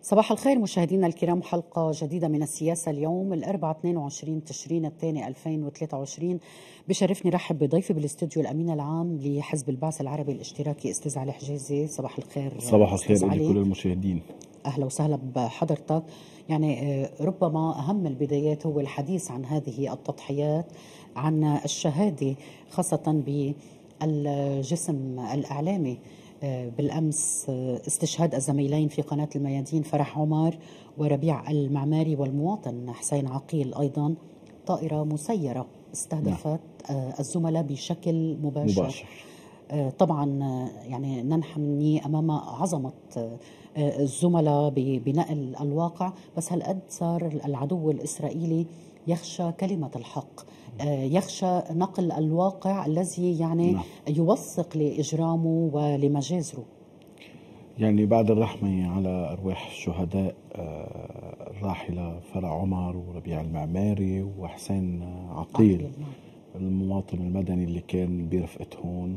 صباح الخير مشاهدينا الكرام، حلقة جديدة من السياسة اليوم الأربعاء 22 تشرين الثاني 2023. بشرفني رحب بضيفي بالاستوديو الأمين العام لحزب البعث العربي الاشتراكي أستاذ علي حجازي. صباح الخير. صباح الخير لكل المشاهدين. أهلا وسهلا بحضرتك. يعني ربما أهم البدايات هو الحديث عن هذه التضحيات، عن الشهادة خاصة بالجسم الإعلامي. بالأمس استشهاد الزميلين في قناة الميادين فرح عمر وربيع المعماري والمواطن حسين عقيل. أيضا طائرة مسيرة استهدفت الزملاء بشكل مباشر. طبعا يعني ننحني أمام عظمة الزملاء بنقل الواقع، بس هالقد صار العدو الإسرائيلي يخشى كلمة الحق، يخشى نقل الواقع الذي يعني يوثق لإجرامه ولمجازره. يعني بعد الرحمة على أرواح الشهداء الراحلة فرح عمر وربيع المعماري وحسين عقيل المواطن المدني اللي كان برفقتهم،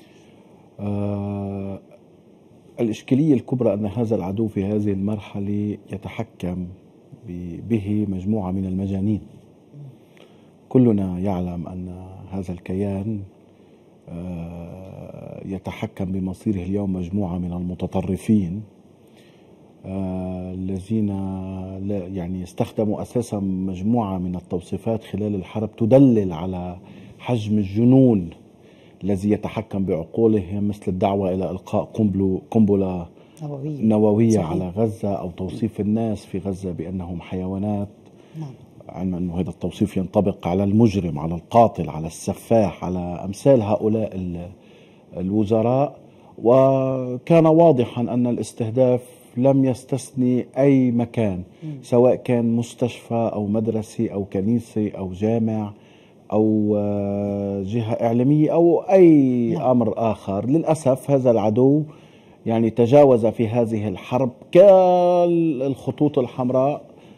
الإشكالية الكبرى أن هذا العدو في هذه المرحلة يتحكم به مجموعة من المجانين. كلنا يعلم أن هذا الكيان يتحكم بمصيره اليوم مجموعة من المتطرفين الذين يعني استخدموا أساسا مجموعة من التوصيفات خلال الحرب تدلل على حجم الجنون الذي يتحكم بعقولهم، مثل الدعوة إلى إلقاء قنبلة نووية على غزة، أو توصيف الناس في غزة بأنهم حيوانات. علما أنه هذا التوصيف ينطبق على المجرم، على القاتل، على السفاح، على أمثال هؤلاء الوزراء. وكان واضحا أن الاستهداف لم يستثني أي مكان، سواء كان مستشفى أو مدرسة أو كنيسة أو جامع أو جهة إعلامية أو أي أمر آخر. للأسف هذا العدو يعني تجاوز في هذه الحرب كالخطوط الحمراء،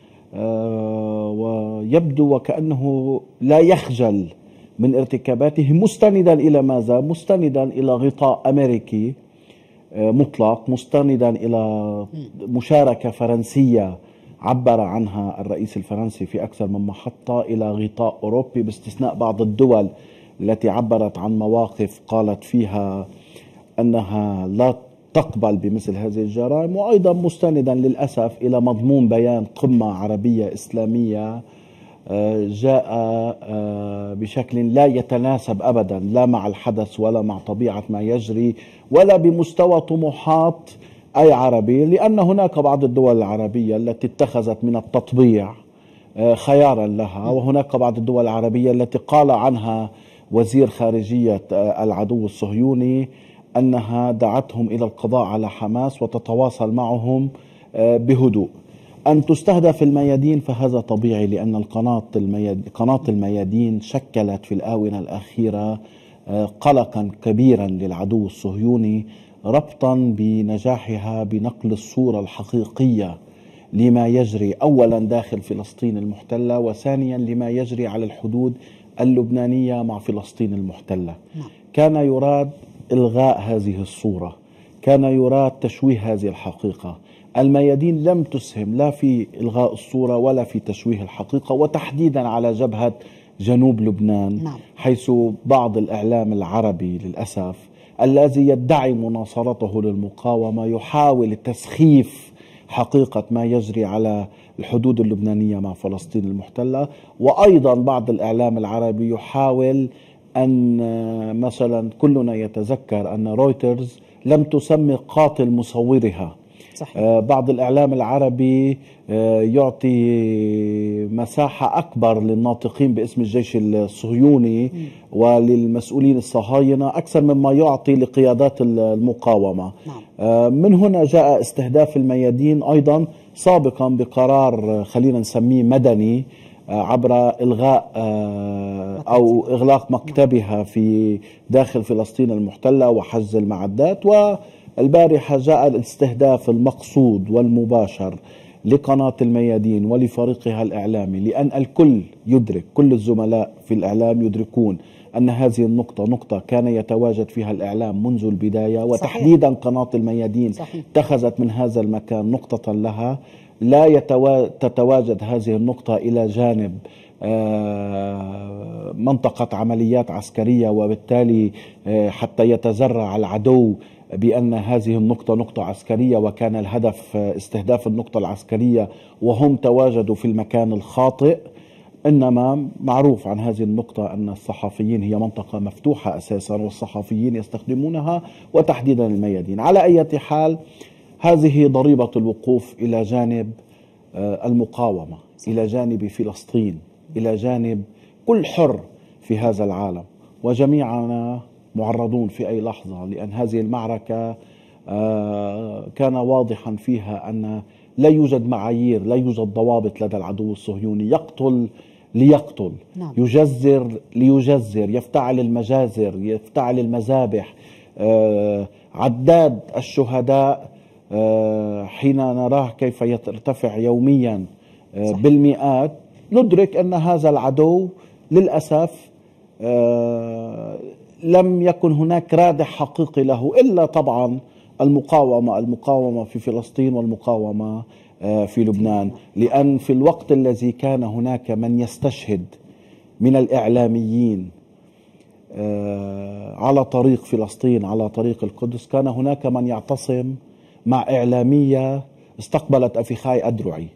ويبدو وكأنه لا يخجل من ارتكاباته، مستندا إلى ماذا؟ مستندا إلى غطاء أمريكي مطلق، مستندا إلى مشاركة فرنسية عبر عنها الرئيس الفرنسي في أكثر من محطة، إلى غطاء أوروبي باستثناء بعض الدول التي عبرت عن مواقف قالت فيها أنها لا تقبل بمثل هذه الجرائم، وأيضا مستندا للأسف إلى مضمون بيان قمة عربية إسلامية جاء بشكل لا يتناسب أبدا لا مع الحدث ولا مع طبيعة ما يجري ولا بمستوى طموحات أي عربي، لأن هناك بعض الدول العربية التي اتخذت من التطبيع خيارا لها، وهناك بعض الدول العربية التي قال عنها وزير خارجية العدو الصهيوني أنها دعتهم إلى القضاء على حماس وتتواصل معهم بهدوء. أن تستهدف الميادين فهذا طبيعي، لأن قناة الميادين شكلت في الآونة الأخيرة قلقا كبيرا للعدو الصهيوني، ربطا بنجاحها بنقل الصورة الحقيقية لما يجري أولا داخل فلسطين المحتلة، وثانيا لما يجري على الحدود اللبنانية مع فلسطين المحتلة. كان يراد إلغاء هذه الصورة، كان يراد تشويه هذه الحقيقة. الميادين لم تسهم لا في إلغاء الصورة ولا في تشويه الحقيقة، وتحديدا على جبهة جنوب لبنان، حيث بعض الإعلام العربي للأسف الذي يدعي مناصرته للمقاومة يحاول تسخيف حقيقة ما يجري على الحدود اللبنانية مع فلسطين المحتلة. وأيضا بعض الإعلام العربي يحاول أن مثلا كلنا يتذكر أن رويترز لم تسمي قاتل مصورها. صحيح. بعض الإعلام العربي يعطي مساحة أكبر للناطقين باسم الجيش الصهيوني وللمسؤولين الصهاينة أكثر مما يعطي لقيادات المقاومة. من هنا جاء استهداف الميادين أيضا سابقا بقرار خلينا نسميه مدني عبر إلغاء أو إغلاق مكتبها في داخل فلسطين المحتلة وحجز المعدات. والبارحة جاء الاستهداف المقصود والمباشر لقناة الميادين ولفريقها الإعلامي، لأن الكل يدرك، كل الزملاء في الإعلام يدركون أن هذه النقطة نقطة كان يتواجد فيها الإعلام منذ البداية، وتحديدا قناة الميادين اتخذت من هذا المكان نقطة لها. لا تتواجد هذه النقطة إلى جانب منطقة عمليات عسكرية، وبالتالي حتى يتزرع العدو بأن هذه النقطة نقطة عسكرية وكان الهدف استهداف النقطة العسكرية وهم تواجدوا في المكان الخاطئ. إنما معروف عن هذه النقطة أن الصحفيين هي منطقة مفتوحة أساسا، والصحفيين يستخدمونها وتحديدا الميادين. على أي حال هذه ضريبة الوقوف إلى جانب المقاومة، إلى جانب فلسطين، إلى جانب كل حر في هذا العالم، وجميعنا معرضون في أي لحظة، لأن هذه المعركة كان واضحا فيها أن لا يوجد معايير، لا يوجد ضوابط لدى العدو الصهيوني. يقتل ليقتل، يجزر ليجزر، يفتعل المجازر، يفتعل المذابح. عداد الشهداء حين نراه كيف يرتفع يوميا بالمئات، ندرك أن هذا العدو للأسف لم يكن هناك رادع حقيقي له إلا طبعا المقاومة في فلسطين والمقاومة في لبنان. لأن في الوقت الذي كان هناك من يستشهد من الإعلاميين على طريق فلسطين، على طريق القدس، كان هناك من يعتصم مع إعلامية استقبلت أفخاي أدرعي.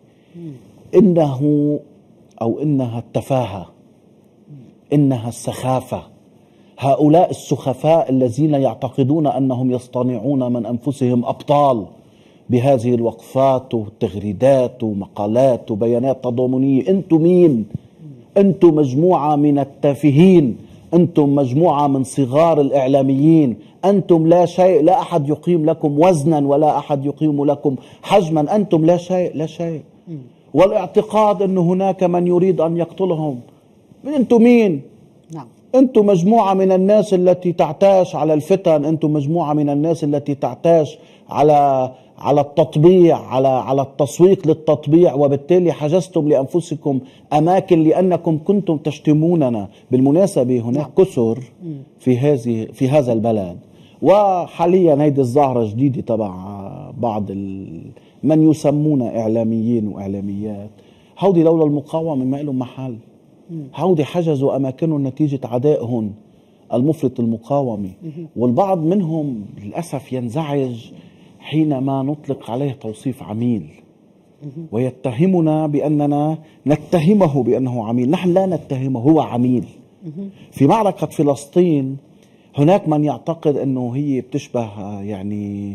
إنها التفاهة، إنها السخافة. هؤلاء السخفاء الذين يعتقدون أنهم يصطنعون من أنفسهم أبطال بهذه الوقفات وتغريدات ومقالات وبيانات تضامنية. أنتم مين؟ أنتم مجموعة من التافهين، أنتم مجموعة من صغار الإعلاميين، أنتم لا شيء، لا أحد يقيم لكم وزنا ولا أحد يقيم لكم حجما، أنتم لا شيء لا شيء. والاعتقاد أن هناك من يريد أن يقتلهم. أنتم مين؟ نعم. أنتم مجموعة من الناس التي تعتاش على الفتن، أنتم مجموعة من الناس التي تعتاش على التطبيع، على التسويق للتطبيع، وبالتالي حجزتم لأنفسكم أماكن لأنكم كنتم تشتموننا. بالمناسبة هناك كسر في هذا البلد، وحاليا هيدي الظاهرة جديدة تبع بعض من يسمون إعلاميين وإعلاميات. هودي لولا المقاومة ما لهم محل. هودي حجزوا أماكنهم نتيجة عدائهم المفرط المقاومة. والبعض منهم للأسف ينزعج حينما نطلق عليه توصيف عميل، ويتهمنا بأننا نتهمه بأنه عميل. نحن لا نتهمه، هو عميل. في معركة فلسطين هناك من يعتقد أنه هي بتشبه يعني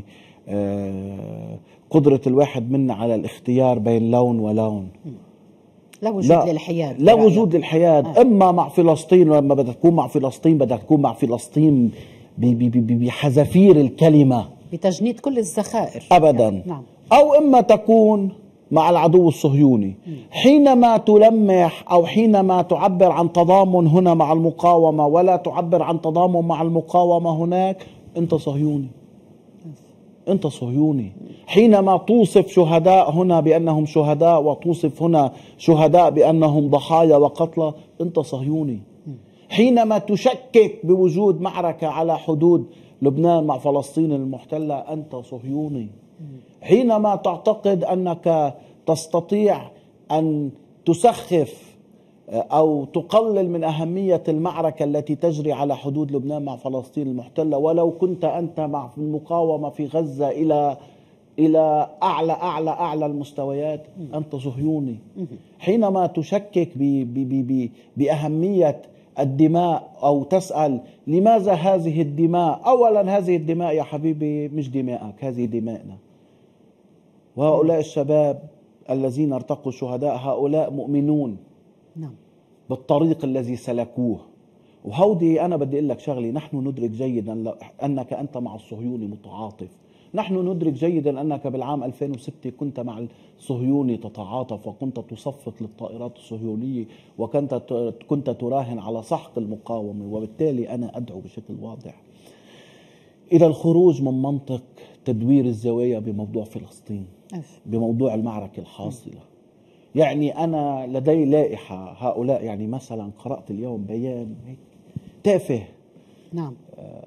قدرة الواحد منا على الاختيار بين لون ولون. لا وجود للحياد، لا وجود للحياد. إما مع فلسطين، لما بدها تكون مع فلسطين بدها تكون مع فلسطين بحذافير الكلمة، بتجنيد كل الذخائر أبدا. نعم. أو إما تكون مع العدو الصهيوني. حينما تلمح أو حينما تعبر عن تضامن هنا مع المقاومة ولا تعبر عن تضامن مع المقاومة هناك، أنت صهيوني، أنت صهيوني. حينما توصف شهداء هنا بأنهم شهداء وتوصف هنا شهداء بأنهم ضحايا وقتلى، أنت صهيوني. حينما تشكك بوجود معركة على حدود لبنان مع فلسطين المحتلة، أنت صهيوني. حينما تعتقد أنك تستطيع أن تسخف أو تقلل من أهمية المعركة التي تجري على حدود لبنان مع فلسطين المحتلة، ولو كنت أنت مع المقاومة في غزة إلى أعلى المستويات، أنت صهيوني. حينما تشكك بأهمية الدماء أو تسأل لماذا هذه الدماء، أولا هذه الدماء يا حبيبي مش دماءك، هذه دماءنا. وهؤلاء الشباب الذين ارتقوا شهداء هؤلاء مؤمنون بالطريق الذي سلكوه. وهودي أنا بدي أقول لك شغلي، نحن ندرك جيدا أنك أنت مع الصهيوني متعاطف. نحن ندرك جيدا أنك بالعام 2006 كنت مع الصهيوني تتعاطف، وكنت تصفق للطائرات الصهيونية، كنت تراهن على سحق المقاومة. وبالتالي أنا أدعو بشكل واضح إلى الخروج من منطق تدوير الزوايا بموضوع فلسطين، بموضوع المعركة الحاصلة. يعني أنا لدي لائحة هؤلاء، يعني مثلا قرأت اليوم بيان تافه نعم.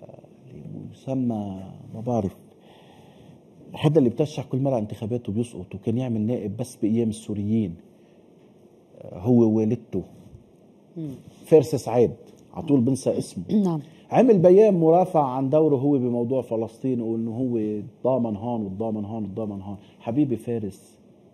يسمى ما بعرف، حدا اللي بترشح كل مرة انتخاباته بيسقط، وكان يعمل نائب بس بأيام السوريين، هو ووالدته فارس سعيد، على طول بنسى اسمه. نعم. عمل بيان مرافع عن دوره هو بموضوع فلسطين، وانه هو ضامن هون وضامن هون وضامن هون. حبيبي فارس،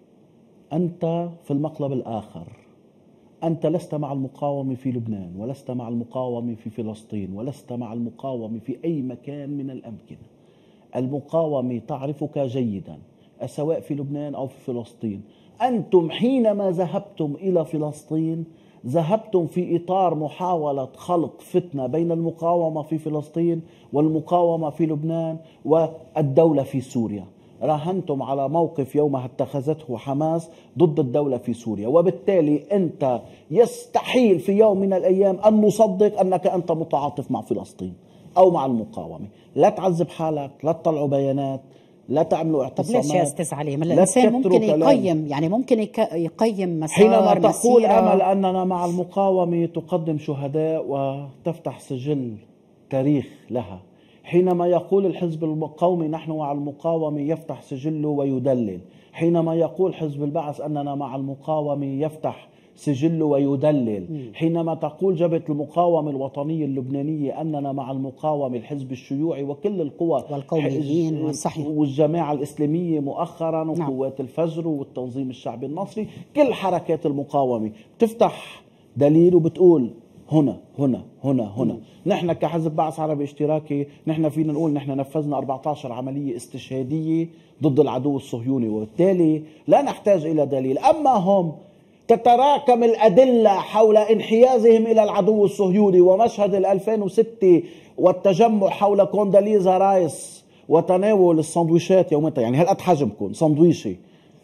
انت في المقلب الاخر، انت لست مع المقاومة في لبنان، ولست مع المقاومة في فلسطين، ولست مع المقاومة في اي مكان من الامكنة. المقاومة تعرفك جيدا، سواء في لبنان أو في فلسطين. أنتم حينما ذهبتم إلى فلسطين ذهبتم في إطار محاولة خلق فتنة بين المقاومة في فلسطين والمقاومة في لبنان والدولة في سوريا. راهنتم على موقف يومها اتخذته حماس ضد الدولة في سوريا، وبالتالي أنت يستحيل في يوم من الأيام أن نصدق أنك أنت متعاطف مع فلسطين أو مع المقاومة. لا تعذب حالك، لا تطلعوا بيانات، لا تعملوا اعتصامات. طب ليش يا أستاذ علي؟ ما الإنسان ممكن يقيم، يعني ممكن يقيم مسار حينما تقول مسيرة. أمل أننا مع المقاومة تقدم شهداء وتفتح سجل تاريخ لها. حينما يقول الحزب القومي نحن مع المقاومة يفتح سجله ويدلل. حينما يقول حزب البعث أننا مع المقاومة يفتح سجله ويدلل. حينما تقول جبهة المقاومة الوطنية اللبنانية أننا مع المقاومة، الحزب الشيوعي وكل القوى والقوميين والصحيح والجماعة الإسلامية مؤخرا وقوات الفجر والتنظيم الشعبي المصري، كل حركات المقاومة بتفتح دليل وبتقول هنا هنا هنا هنا. نحن كحزب بعث عربي اشتراكي نحن فينا نقول نحن نفذنا 14 عملية استشهادية ضد العدو الصهيوني، وبالتالي لا نحتاج إلى دليل. أما هم تتراكم الأدلة حول انحيازهم إلى العدو الصهيوني، ومشهد 2006 والتجمع حول كونداليزا رايس وتناول السندويشات يومتها، يعني هالقد حجمكم سندويشي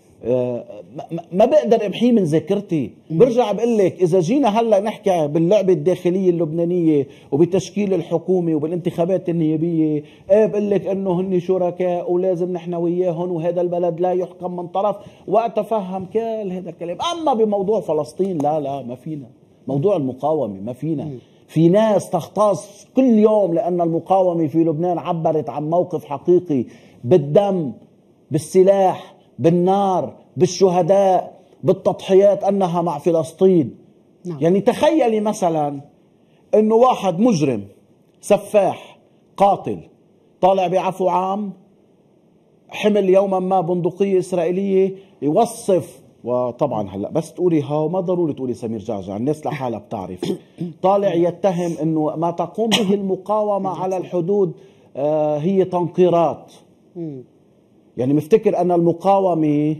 ما بقدر امحيه من ذاكرتي. برجع بقول لك اذا جينا هلا نحكي باللعبه الداخليه اللبنانيه وبتشكيل الحكومه وبالانتخابات النيابيه، بقول لك انه هن شركاء ولازم نحن وياهم وهذا البلد لا يحكم من طرف، واتفهم كل هذا الكلام. اما بموضوع فلسطين لا ما فينا. موضوع المقاومه ما فينا. في ناس تختص كل يوم لان المقاومه في لبنان عبرت عن موقف حقيقي بالدم، بالسلاح، بالنار، بالشهداء، بالتضحيات، أنها مع فلسطين. نعم. يعني تخيلي مثلا أنه واحد مجرم سفاح قاتل طالع بعفو عام، حمل يوما ما بندقية إسرائيلية، يوصف، وطبعا هلا بس تقولي هاو ما ضروري تقولي سمير جعجع، الناس لحالها بتعرف، طالع يتهم أنه ما تقوم به المقاومة على الحدود هي تنقيرات. يعني مفتكر أن المقاومة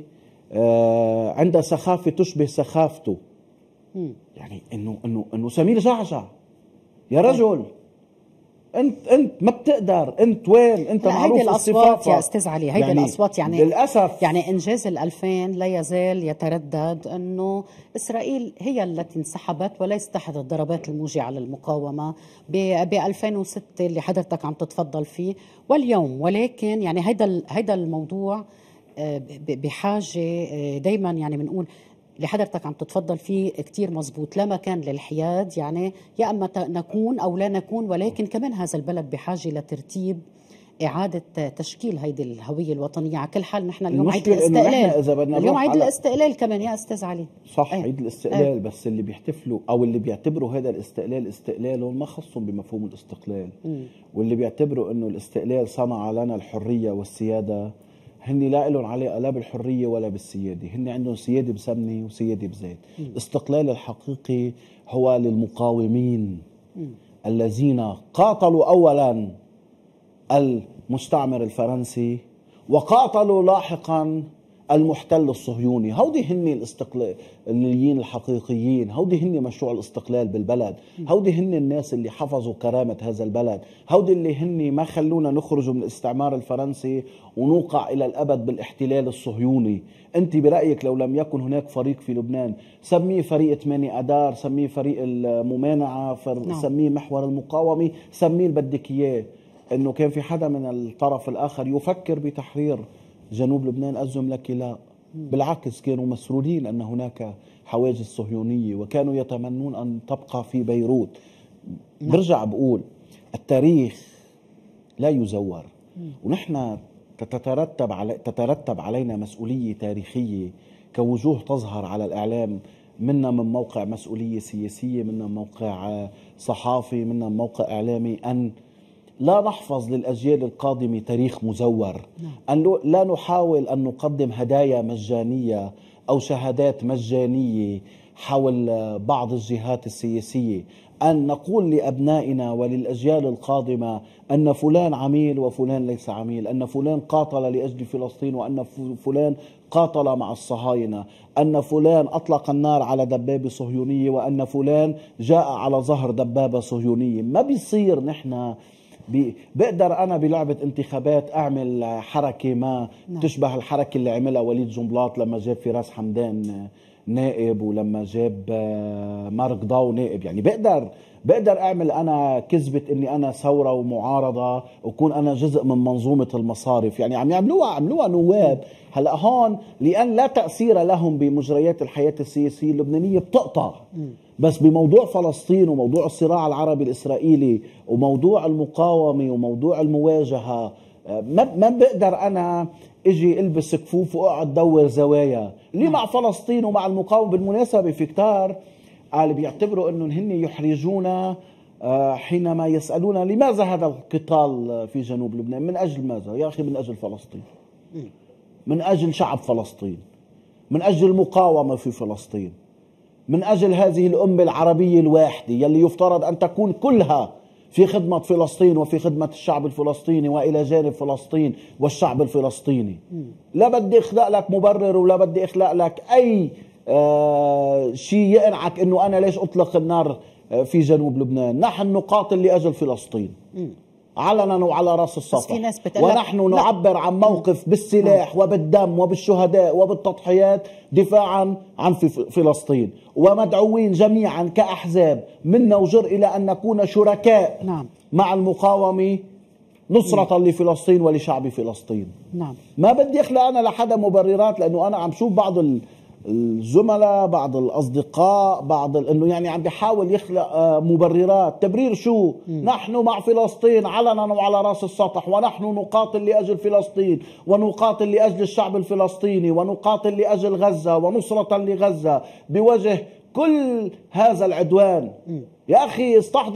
عندها سخافة تشبه سخافته. يعني إنه سمير جعجع يا رجل، أنت ما بتقدر، أنت وين؟ أنت معروف الأصوات يا أستاذ علي، هيدي يعني الأصوات يعني للأسف يعني إنجاز 2000 لا يزال يتردد أنه إسرائيل هي التي انسحبت وليست أحد الضربات الموجعة للمقاومة ب 2006 اللي حضرتك عم تتفضل فيه واليوم. ولكن يعني هيدا الموضوع بحاجة دايما، يعني بنقول اللي حضرتك عم تتفضل فيه كتير مزبوط، لا مكان للحياد، يعني يا أما نكون أو لا نكون، ولكن كمان هذا البلد بحاجة لترتيب إعادة تشكيل هيدي الهوية الوطنية. على كل حال نحن اليوم عيد الاستقلال، اليوم عيد الاستقلال كمان يا أستاذ علي. صح، عيد الاستقلال. بس اللي بيحتفلوا أو اللي بيعتبروا هذا الاستقلال استقلالهم ما خصهم بمفهوم الاستقلال. واللي بيعتبروا أنه الاستقلال صنع لنا الحرية والسيادة، هن لا لهم علاقة لا بالحرية ولا بالسيادة، هن عندهم سيادة بسمنة وسيادة بزيت. الاستقلال الحقيقي هو للمقاومين الذين قاتلوا أولا المستعمر الفرنسي وقاتلوا لاحقا المحتل الصهيوني. هودي هن الاستقلاليين الحقيقيين، هودي هن مشروع الاستقلال بالبلد، هودي هن الناس اللي حفظوا كرامة هذا البلد، هودي اللي هن ما خلونا نخرج من الاستعمار الفرنسي ونوقع إلى الأبد بالاحتلال الصهيوني. أنت برأيك لو لم يكن هناك فريق في لبنان، سميه فريق 8 أدار، سميه فريق الممانعة، سميه محور المقاومة، سميه اللي بدك إياه، إنه كان في حدا من الطرف الآخر يفكر بتحرير جنوب لبنان؟ أزم لك لا، بالعكس كانوا مسرورين أن هناك حواجز صهيونية وكانوا يتمنون أن تبقى في بيروت. برجع بقول التاريخ لا يزور، ونحن تترتب علينا مسؤولية تاريخية كوجوه تظهر على الإعلام، منا من موقع مسؤولية سياسية، منا من موقع صحافي، منا من موقع إعلامي، أن لا نحفظ للأجيال القادمة تاريخ مزور، أن لا نحاول أن نقدم هدايا مجانية أو شهادات مجانية حول بعض الجهات السياسية، أن نقول لأبنائنا وللأجيال القادمة أن فلان عميل وفلان ليس عميل، أن فلان قاتل لأجل فلسطين وأن فلان قاتل مع الصهاينة، أن فلان أطلق النار على دبابة صهيونية وأن فلان جاء على ظهر دبابة صهيونية. ما بيصير نحن بقدر أنا بلعبة انتخابات أعمل حركة ما تشبه الحركة اللي عملها وليد جنبلاط لما جاب فراس حمدان نائب ولما جاب مارك ضاو نائب. يعني بقدر أعمل أنا كذبة إني أنا ثورة ومعارضة وكون أنا جزء من منظومة المصارف. يعني عم يعملوها نواب. هلأ هون لأن لا تأثير لهم بمجريات الحياة السياسية اللبنانية بتقطع، بس بموضوع فلسطين وموضوع الصراع العربي الإسرائيلي وموضوع المقاومة وموضوع المواجهة ما بقدر أنا اجي البس كفوف واقعد دور زوايا. اللي مع فلسطين ومع المقاومة بالمناسبة في كتار قال بيعتبروا انه هن يحرجونا حينما يسألونا لماذا هذا القتال في جنوب لبنان. من اجل ماذا يا اخي؟ من اجل فلسطين، من اجل شعب فلسطين، من اجل المقاومة في فلسطين، من اجل هذه الأمة العربية الواحدة يلي يفترض ان تكون كلها في خدمة فلسطين وفي خدمة الشعب الفلسطيني وإلى جانب فلسطين والشعب الفلسطيني. لا بدي أخلق لك مبرر ولا بدي أخلق لك أي شيء يقنعك أنه أنا ليش أطلق النار في جنوب لبنان. نحن نقاتل لأجل فلسطين علنا وعلى رأس السطح، ونحن نعبر عن موقف بالسلاح وبالدم وبالشهداء وبالتضحيات دفاعا عن فلسطين، ومدعوين جميعا كأحزاب منا وجر إلى أن نكون شركاء مع المقاومة نصرة لفلسطين ولشعب فلسطين. ما بدي أخلق أنا لحدا مبررات، لأنه أنا عم شوف بعض الزملاء بعض الأصدقاء أنه يعني عم بيحاول يخلق مبررات. تبرير شو؟ نحن مع فلسطين علنا وعلى رأس السطح، ونحن نقاتل لأجل فلسطين ونقاتل لأجل الشعب الفلسطيني ونقاتل لأجل غزة ونصرة لغزة بوجه كل هذا العدوان. يا أخي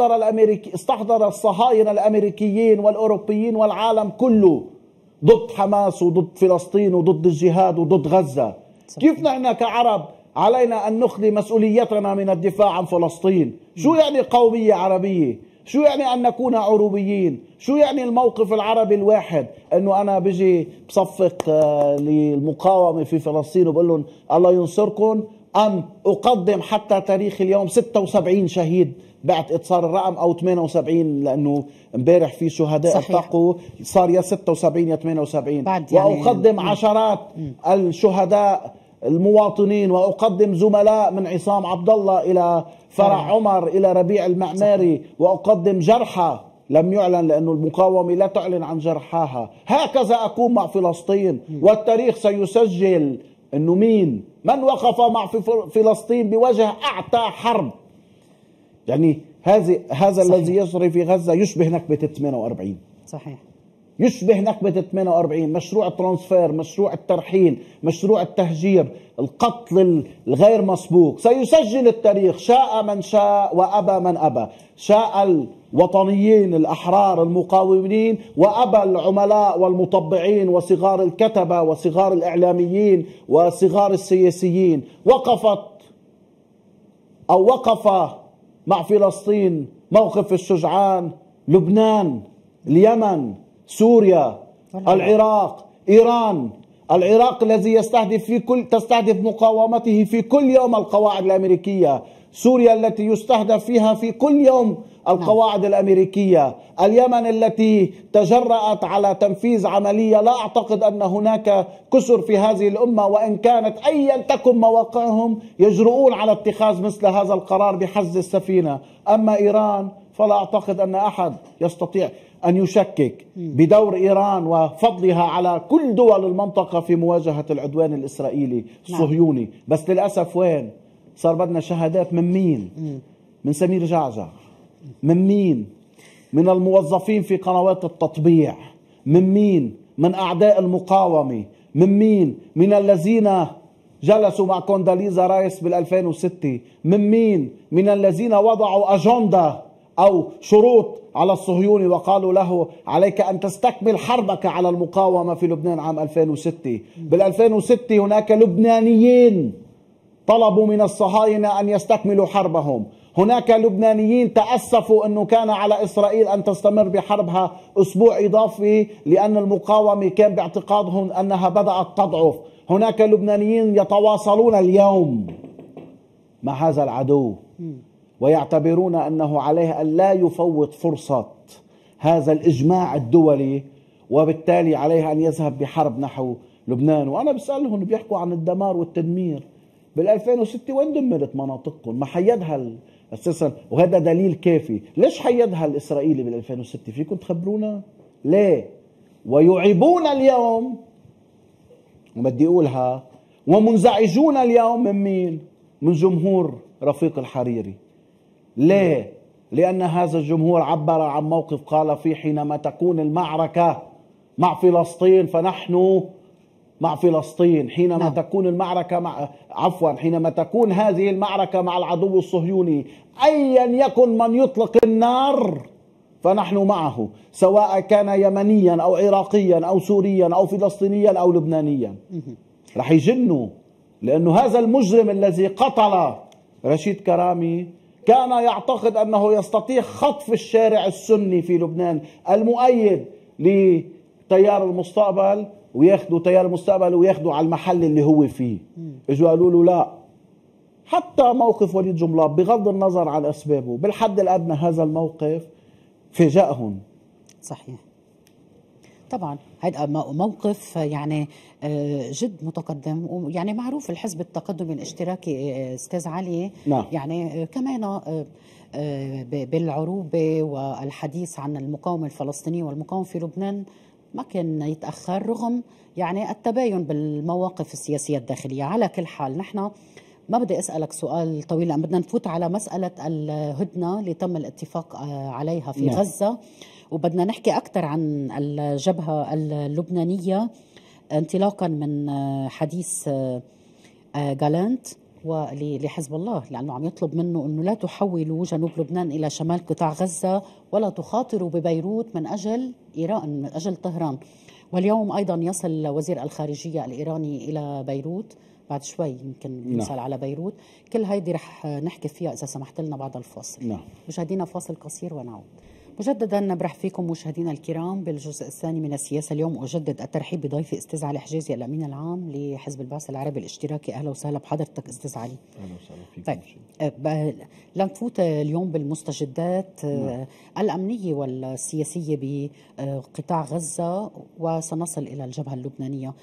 استحضر الصهاينة الأمريكيين والأوروبيين والعالم كله ضد حماس وضد فلسطين وضد الجهاد وضد غزة. كيف نحن كعرب علينا أن نخلي مسؤوليتنا من الدفاع عن فلسطين؟ شو يعني قومية عربية؟ شو يعني أن نكون عروبيين؟ شو يعني الموقف العربي الواحد؟ أنه أنا بجي بصفق للمقاومة في فلسطين وبقول لهم الله ينصركم، أم أقدم حتى تاريخ اليوم 76 شهيد بعد صار الرقم أو 78 لأنه امبارح في شهداء التقوا صار يا 76 يا 78 وأقدم عشرات الشهداء المواطنين، وأقدم زملاء من عصام عبد الله إلى فرع عمر إلى ربيع المعماري، وأقدم جرحى لم يعلن لأنه المقاومة لا تعلن عن جرحاها. هكذا أكون مع فلسطين، والتاريخ سيسجل أنه من وقف مع فلسطين بوجه أعتى حرب. يعني هذا الذي يجري في غزة يشبه نكبة 48. صحيح، يشبه نكبة 48. مشروع الترانسفير، مشروع الترحيل، مشروع التهجير، القتل الغير مسبوق. سيسجل التاريخ شاء من شاء وأبى من أبى. شاء الوطنيين الأحرار المقاومين وأبى العملاء والمطبعين وصغار الكتبة وصغار الإعلاميين وصغار السياسيين. وقف مع فلسطين موقف الشجعان لبنان، اليمن، سوريا، العراق، إيران. العراق الذي تستهدف مقاومته في كل يوم القواعد الأمريكية، سوريا التي يستهدف فيها في كل يوم القواعد الأمريكية، اليمن التي تجرأت على تنفيذ عملية لا أعتقد أن هناك كسر في هذه الأمة وإن كانت أيا تكن مواقعهم يجرؤون على اتخاذ مثل هذا القرار بحز السفينة. أما إيران فلا أعتقد أن أحد يستطيع أن يشكك بدور إيران وفضلها على كل دول المنطقة في مواجهة العدوان الإسرائيلي الصهيوني. بس للأسف وين صار بدنا شهادات من مين؟ من سمير جعجع، من مين؟ من الموظفين في قنوات التطبيع. من مين؟ من أعداء المقاومة. من مين؟ من الذين جلسوا مع كونداليزا رايس بال2006. من مين؟ من الذين وضعوا أجندة أو شروط على الصهيوني وقالوا له عليك أن تستكمل حربك على المقاومة في لبنان عام 2006. بال2006 هناك لبنانيين طلبوا من الصهاينة أن يستكملوا حربهم. هناك لبنانيين تأسفوا أنه كان على إسرائيل أن تستمر بحربها أسبوع إضافي لأن المقاومة كان باعتقادهم أنها بدأت تضعف. هناك لبنانيين يتواصلون اليوم مع هذا العدو ويعتبرون أنه عليه أن لا يفوت فرصة هذا الإجماع الدولي، وبالتالي عليه أن يذهب بحرب نحو لبنان. وأنا بسألهم بيحكوا عن الدمار والتدمير. بال2006 وين دمرت مناطقكم؟ ما حيدها أساسا، وهذا دليل كافي. ليش حيدها الإسرائيلي بال2006؟ فيكم تخبرونا ليه؟ ويعيبون اليوم، وبدي أقولها، ومنزعجون اليوم من مين؟ من جمهور رفيق الحريري. ليه؟ لأن هذا الجمهور عبر عن موقف قال فيه حينما تكون المعركة مع فلسطين فنحن مع فلسطين، حينما تكون المعركة حينما تكون هذه المعركة مع العدو الصهيوني أيا يكن من يطلق النار فنحن معه، سواء كان يمنيا أو عراقيا أو سوريا أو فلسطينيا أو لبنانيا. رح يجنوا، لأنه هذا المجرم الذي قتل رشيد كرامي كان يعتقد أنه يستطيع خطف الشارع السني في لبنان المؤيد لتيار المستقبل، وياخدوا تيار المستقبل وياخدوا على المحل اللي هو فيه. اجوا قالوا له لا. حتى موقف وليد جملاب بغض النظر عن أسبابه، بالحد الأدنى هذا الموقف فاجأهم. صحيح. طبعا هذا موقف يعني جد متقدم، ويعني معروف الحزب التقدمي الاشتراكي استاذ علي. نعم. يعني كمان بالعروبة والحديث عن المقاومة الفلسطينية والمقاومة في لبنان ما كان يتأخر، رغم يعني التباين بالمواقف السياسية الداخلية. على كل حال نحن ما بدي أسألك سؤال طويل، لأن بدنا نفوت على مسألة الهدنة اللي تم الاتفاق عليها في غزة، وبدنا نحكي أكثر عن الجبهة اللبنانية انطلاقا من حديث جالانت ولحزب الله، لأنه عم يطلب منه أنه لا تحولوا جنوب لبنان إلى شمال قطاع غزة ولا تخاطروا ببيروت من أجل إيران، من أجل طهران. واليوم أيضا يصل وزير الخارجية الإيراني إلى بيروت، بعد شوي يمكن يوصل على بيروت. كل هيدي رح نحكي فيها إذا سمحت لنا بعد الفاصل. مشاهدينا فاصل قصير ونعود. مجددا برحب فيكم مشاهدينا الكرام بالجزء الثاني من السياسة اليوم. أجدد الترحيب بضيفي أستاذ علي حجازي الأمين العام لحزب البعث العربي الاشتراكي. أهلا وسهلا بحضرتك أستاذ علي. أهلا وسهلا فيكم. طيب لنفوت اليوم بالمستجدات الأمنية والسياسية بقطاع غزة، وسنصل إلى الجبهة اللبنانية.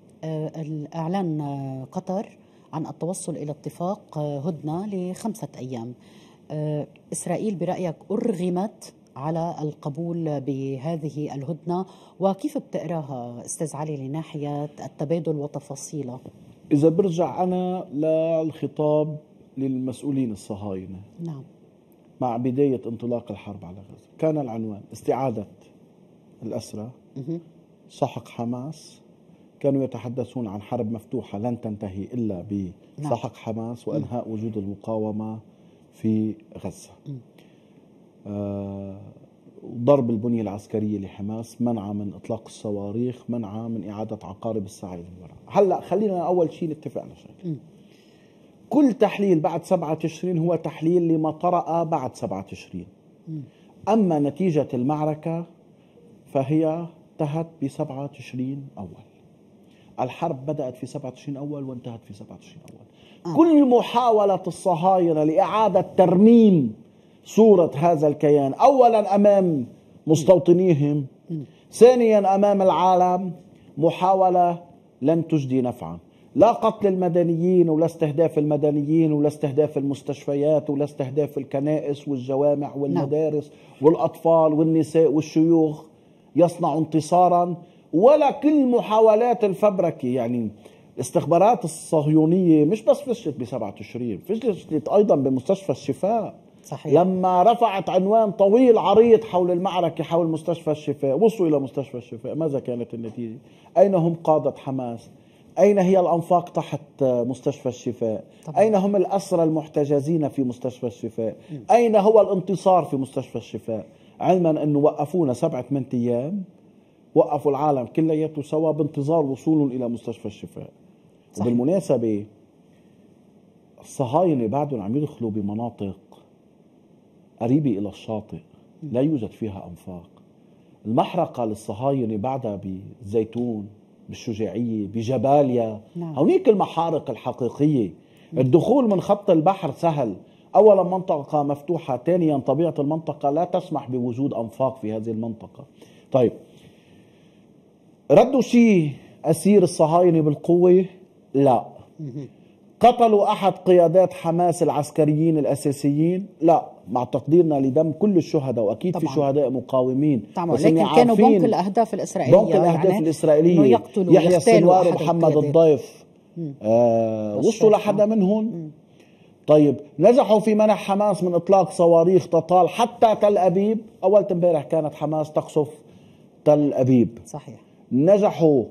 الإعلان قطر عن التوصل إلى اتفاق هدنة ل5 أيام. إسرائيل برأيك أرغمت على القبول بهذه الهدنة، وكيف بتقراها أستاذ علي لناحية التبادل وتفاصيله؟ إذا برجع أنا للخطاب للمسؤولين الصهاينة، نعم، مع بداية انطلاق الحرب على غزة كان العنوان استعادة الأسرى، سحق حماس. كانوا يتحدثون عن حرب مفتوحة لن تنتهي إلا بسحق حماس وإنهاء وجود المقاومة في غزة. ضرب البنية العسكرية لحماس، منع من إطلاق الصواريخ، منع من إعادة عقارب الساعة للوراء. هلأ خلينا أول شيء نتفق على شيء. كل تحليل بعد 7 تشرين هو تحليل لما طرأ بعد 7 تشرين. أما نتيجة المعركة فهي انتهت ب7 تشرين أول. الحرب بدأت في 7 تشرين أول وانتهت في 7 تشرين أول. كل محاولة الصهاينة لإعادة ترميم صورة هذا الكيان، أولا أمام مستوطنيهم، ثانيا أمام العالم، محاولة لن تجدي نفعا. لا قتل المدنيين ولا استهداف المدنيين ولا استهداف المستشفيات ولا استهداف الكنائس والجوامع والمدارس والأطفال والنساء والشيوخ يصنع انتصارا، ولا كل محاولات الفبركة. يعني الاستخبارات الصهيونية مش بس فشلت ب7 تشرين، فشلت أيضا بمستشفى الشفاء. صحيح. لما رفعت عنوان طويل عريض حول المعركة حول مستشفى الشفاء، وصلوا إلى مستشفى الشفاء، ماذا كانت النتيجة؟ أين هم قادة حماس؟ أين هي الأنفاق تحت مستشفى الشفاء؟ طبعا. أين هم الأسرى المحتجزين في مستشفى الشفاء؟ أين هو الانتصار في مستشفى الشفاء؟ علما أنه وقفونا 7-8 أيام، وقفوا العالم كلياته سوا بانتظار وصولهم إلى مستشفى الشفاء. صحيح. وبالمناسبة الصهاينة بعدهم عم يدخلوا بمناطق قريبة إلى الشاطئ لا يوجد فيها أنفاق. المحرقة للصهاينة بعدها بالزيتون، بالشجاعية، بجباليا. نعم. هونيك المحارق الحقيقية. الدخول من خط البحر سهل، أولا منطقة مفتوحة، ثانيا طبيعة المنطقة لا تسمح بوجود أنفاق في هذه المنطقة. طيب، ردوا شيء أسير الصهاينة بالقوة؟ لا. قتلوا أحد قيادات حماس العسكريين الأساسيين؟ لا، مع تقديرنا لدم كل الشهداء، وأكيد طبعا في شهداء مقاومين طبعا، لكن كانوا بنك الأهداف الإسرائيلية، بنك الأهداف يعني الإسرائيلية. يحيى السنوار ومحمد الضيف وصلوا لحدا منهم؟ طيب، نجحوا في منع حماس من إطلاق صواريخ تطال حتى تل أبيب. أول امبارح كانت حماس تقصف تل أبيب. صحيح. نجحوا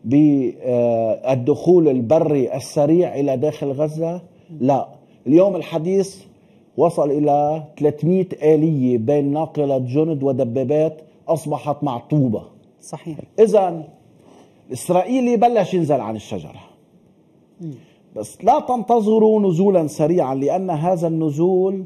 بالدخول البري السريع إلى داخل غزة؟ لا. اليوم الحديث وصل إلى 300 آلية بين ناقلة جند ودبابات أصبحت معطوبة. صحيح. إذن الإسرائيلي بلش ينزل عن الشجرة. بس لا تنتظروا نزولا سريعا، لأن هذا النزول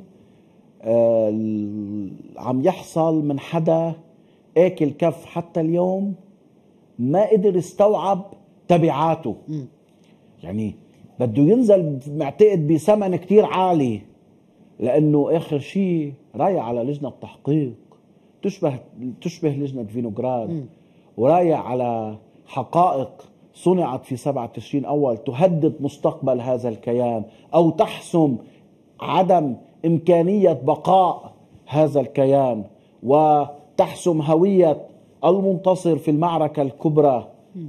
عم يحصل من حدا آكل كف حتى اليوم ما قدر يستوعب تبعاته. يعني بده ينزل معتقد بثمن كتير عالي، لأنه آخر شيء رايح على لجنة تحقيق تشبه لجنة فينوغراد، ورايح على حقائق صنعت في 7 تشرين أول تهدد مستقبل هذا الكيان أو تحسم عدم إمكانية بقاء هذا الكيان، وتحسم هوية المنتصر في المعركة الكبرى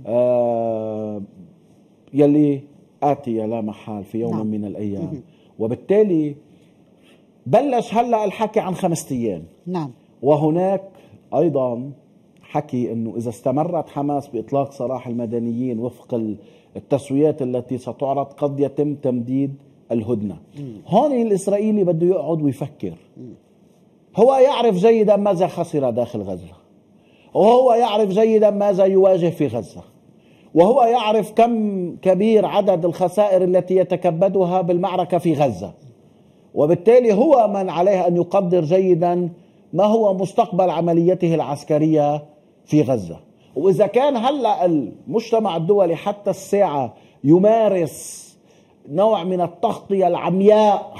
يلي آتية لا محال في يوم من الأيام. وبالتالي بلش هلأ الحكي عن 5 أيام. نعم. وهناك أيضا حكي أنه إذا استمرت حماس بإطلاق سراح المدنيين وفق التسويات التي ستعرض قد يتم تمديد الهدنة. هون الإسرائيلي بده يقعد ويفكر. هو يعرف جيدا ماذا خسر داخل غزة، وهو يعرف جيدا ماذا يواجه في غزة، وهو يعرف كم كبير عدد الخسائر التي يتكبدها بالمعركة في غزة، وبالتالي هو من عليه أن يقدر جيدا ما هو مستقبل عمليته العسكرية في غزة. وإذا كان هلأ المجتمع الدولي حتى الساعة يمارس نوع من التغطية العمياء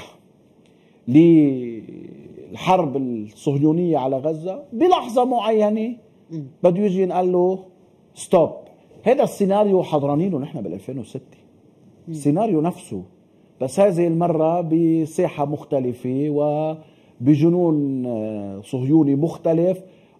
للحرب الصهيونية على غزة، بلحظة معينة بده يجي ينقال له ستوب. هذا السيناريو حضرانينه نحن بال2006، السيناريو نفسه، بس هذه المرة بساحة مختلفة وبجنون صهيوني مختلف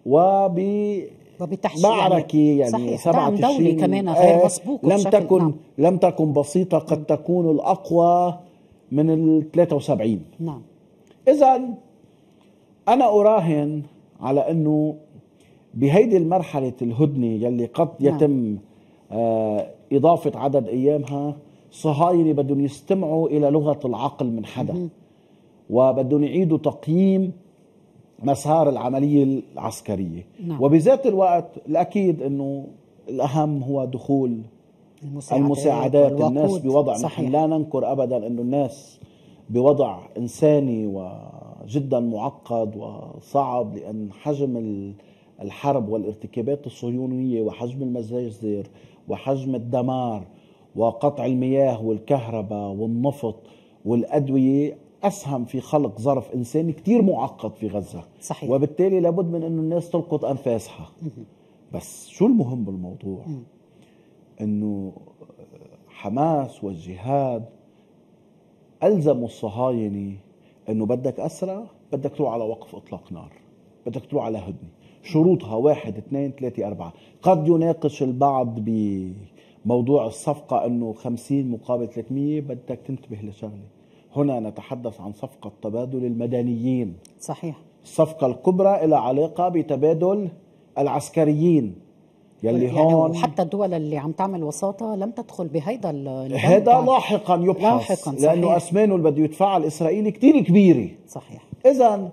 وبمعركة يعني 7 تشرين كمان غير مسبوق. لم تكن بسيطة، قد تكون الأقوى من 73. نعم. إذن أنا أراهن على أنه بهيدي المرحلة الهدنة يلي قد يتم إضافة عدد أيامها، صهاينة بدهم يستمعوا إلى لغة العقل من حدا، وبدهم يعيدوا تقييم مسار العملية العسكرية. نعم. وبذات الوقت الأكيد أنه الأهم هو دخول المساعدات. الناس بوضع، نحن لا ننكر أبدا أنه الناس بوضع إنساني وجدا معقد وصعب، لأن حجم الحرب والارتكابات الصهيونية وحجم المجازر وحجم الدمار وقطع المياه والكهرباء والنفط والأدوية أسهم في خلق ظرف إنساني كتير معقد في غزة. صحيح. وبالتالي لابد من أنه الناس تلقط أنفاسها. بس شو المهم بالموضوع؟ أنه حماس والجهاد ألزموا الصهاينة أنه بدك أسرى، بدك تروح على وقف إطلاق نار، بدك تروح على هدنة. شروطها 1 2 3 4. قد يناقش البعض بموضوع الصفقة أنه 50 مقابل 300. بدك تنتبه لشغلة، هنا نتحدث عن صفقة تبادل المدنيين. صحيح. الصفقة الكبرى لها علاقة بتبادل العسكريين يلي يعني هون، وحتى الدول اللي عم تعمل وساطة لم تدخل بهيدا هذا لاحقا يبحث لأنه أثمانه اللي بده يدفعها الإسرائيلي كتير كبيرة. صحيح. إذن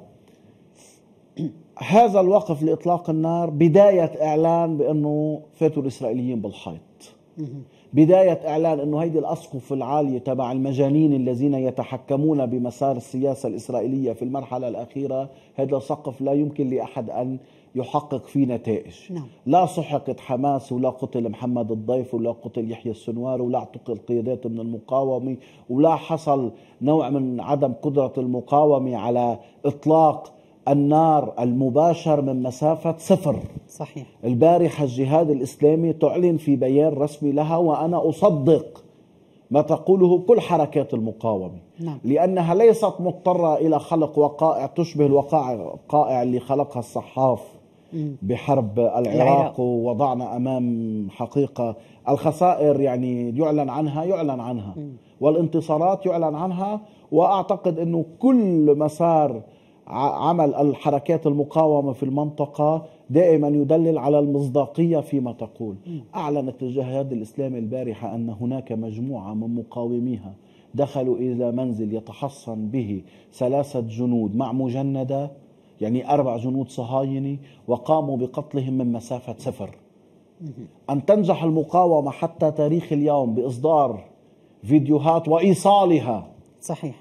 هذا الوقف لإطلاق النار بداية إعلان بأنه فاتوا الإسرائيليين بالحيط، بداية إعلان أنه هيدي الأسقف العالية تبع المجانين الذين يتحكمون بمسار السياسة الإسرائيلية في المرحلة الأخيرة، هذا سقف لا يمكن لأحد أن يحقق فيه نتائج. نعم. لا سحقت حماس، ولا قتل محمد الضيف، ولا قتل يحيى السنوار، ولا اعتقل قيادات من المقاومة، ولا حصل نوع من عدم قدرة المقاومة على إطلاق النار المباشر من مسافة 0. صحيح. البارحة الجهاد الإسلامي تعلن في بيان رسمي لها، وأنا أصدق ما تقوله كل حركات المقاومة. نعم. لأنها ليست مضطرة إلى خلق وقائع تشبه الوقائع اللي خلقها الصحاف بحرب العراق، ووضعنا أمام حقيقة الخسائر يعني يعلن عنها والانتصارات يعلن عنها. وأعتقد أنه كل مسار عمل الحركات المقاومة في المنطقة دائما يدلل على المصداقية فيما تقول. أعلنت الجهاد الإسلامي البارحة أن هناك مجموعة من مقاوميها دخلوا إلى منزل يتحصن به 3 جنود مع مجندة، يعني 4 جنود صهاينة، وقاموا بقتلهم من مسافة 0. أن تنجح المقاومة حتى تاريخ اليوم بإصدار فيديوهات وإيصالها، صحيح،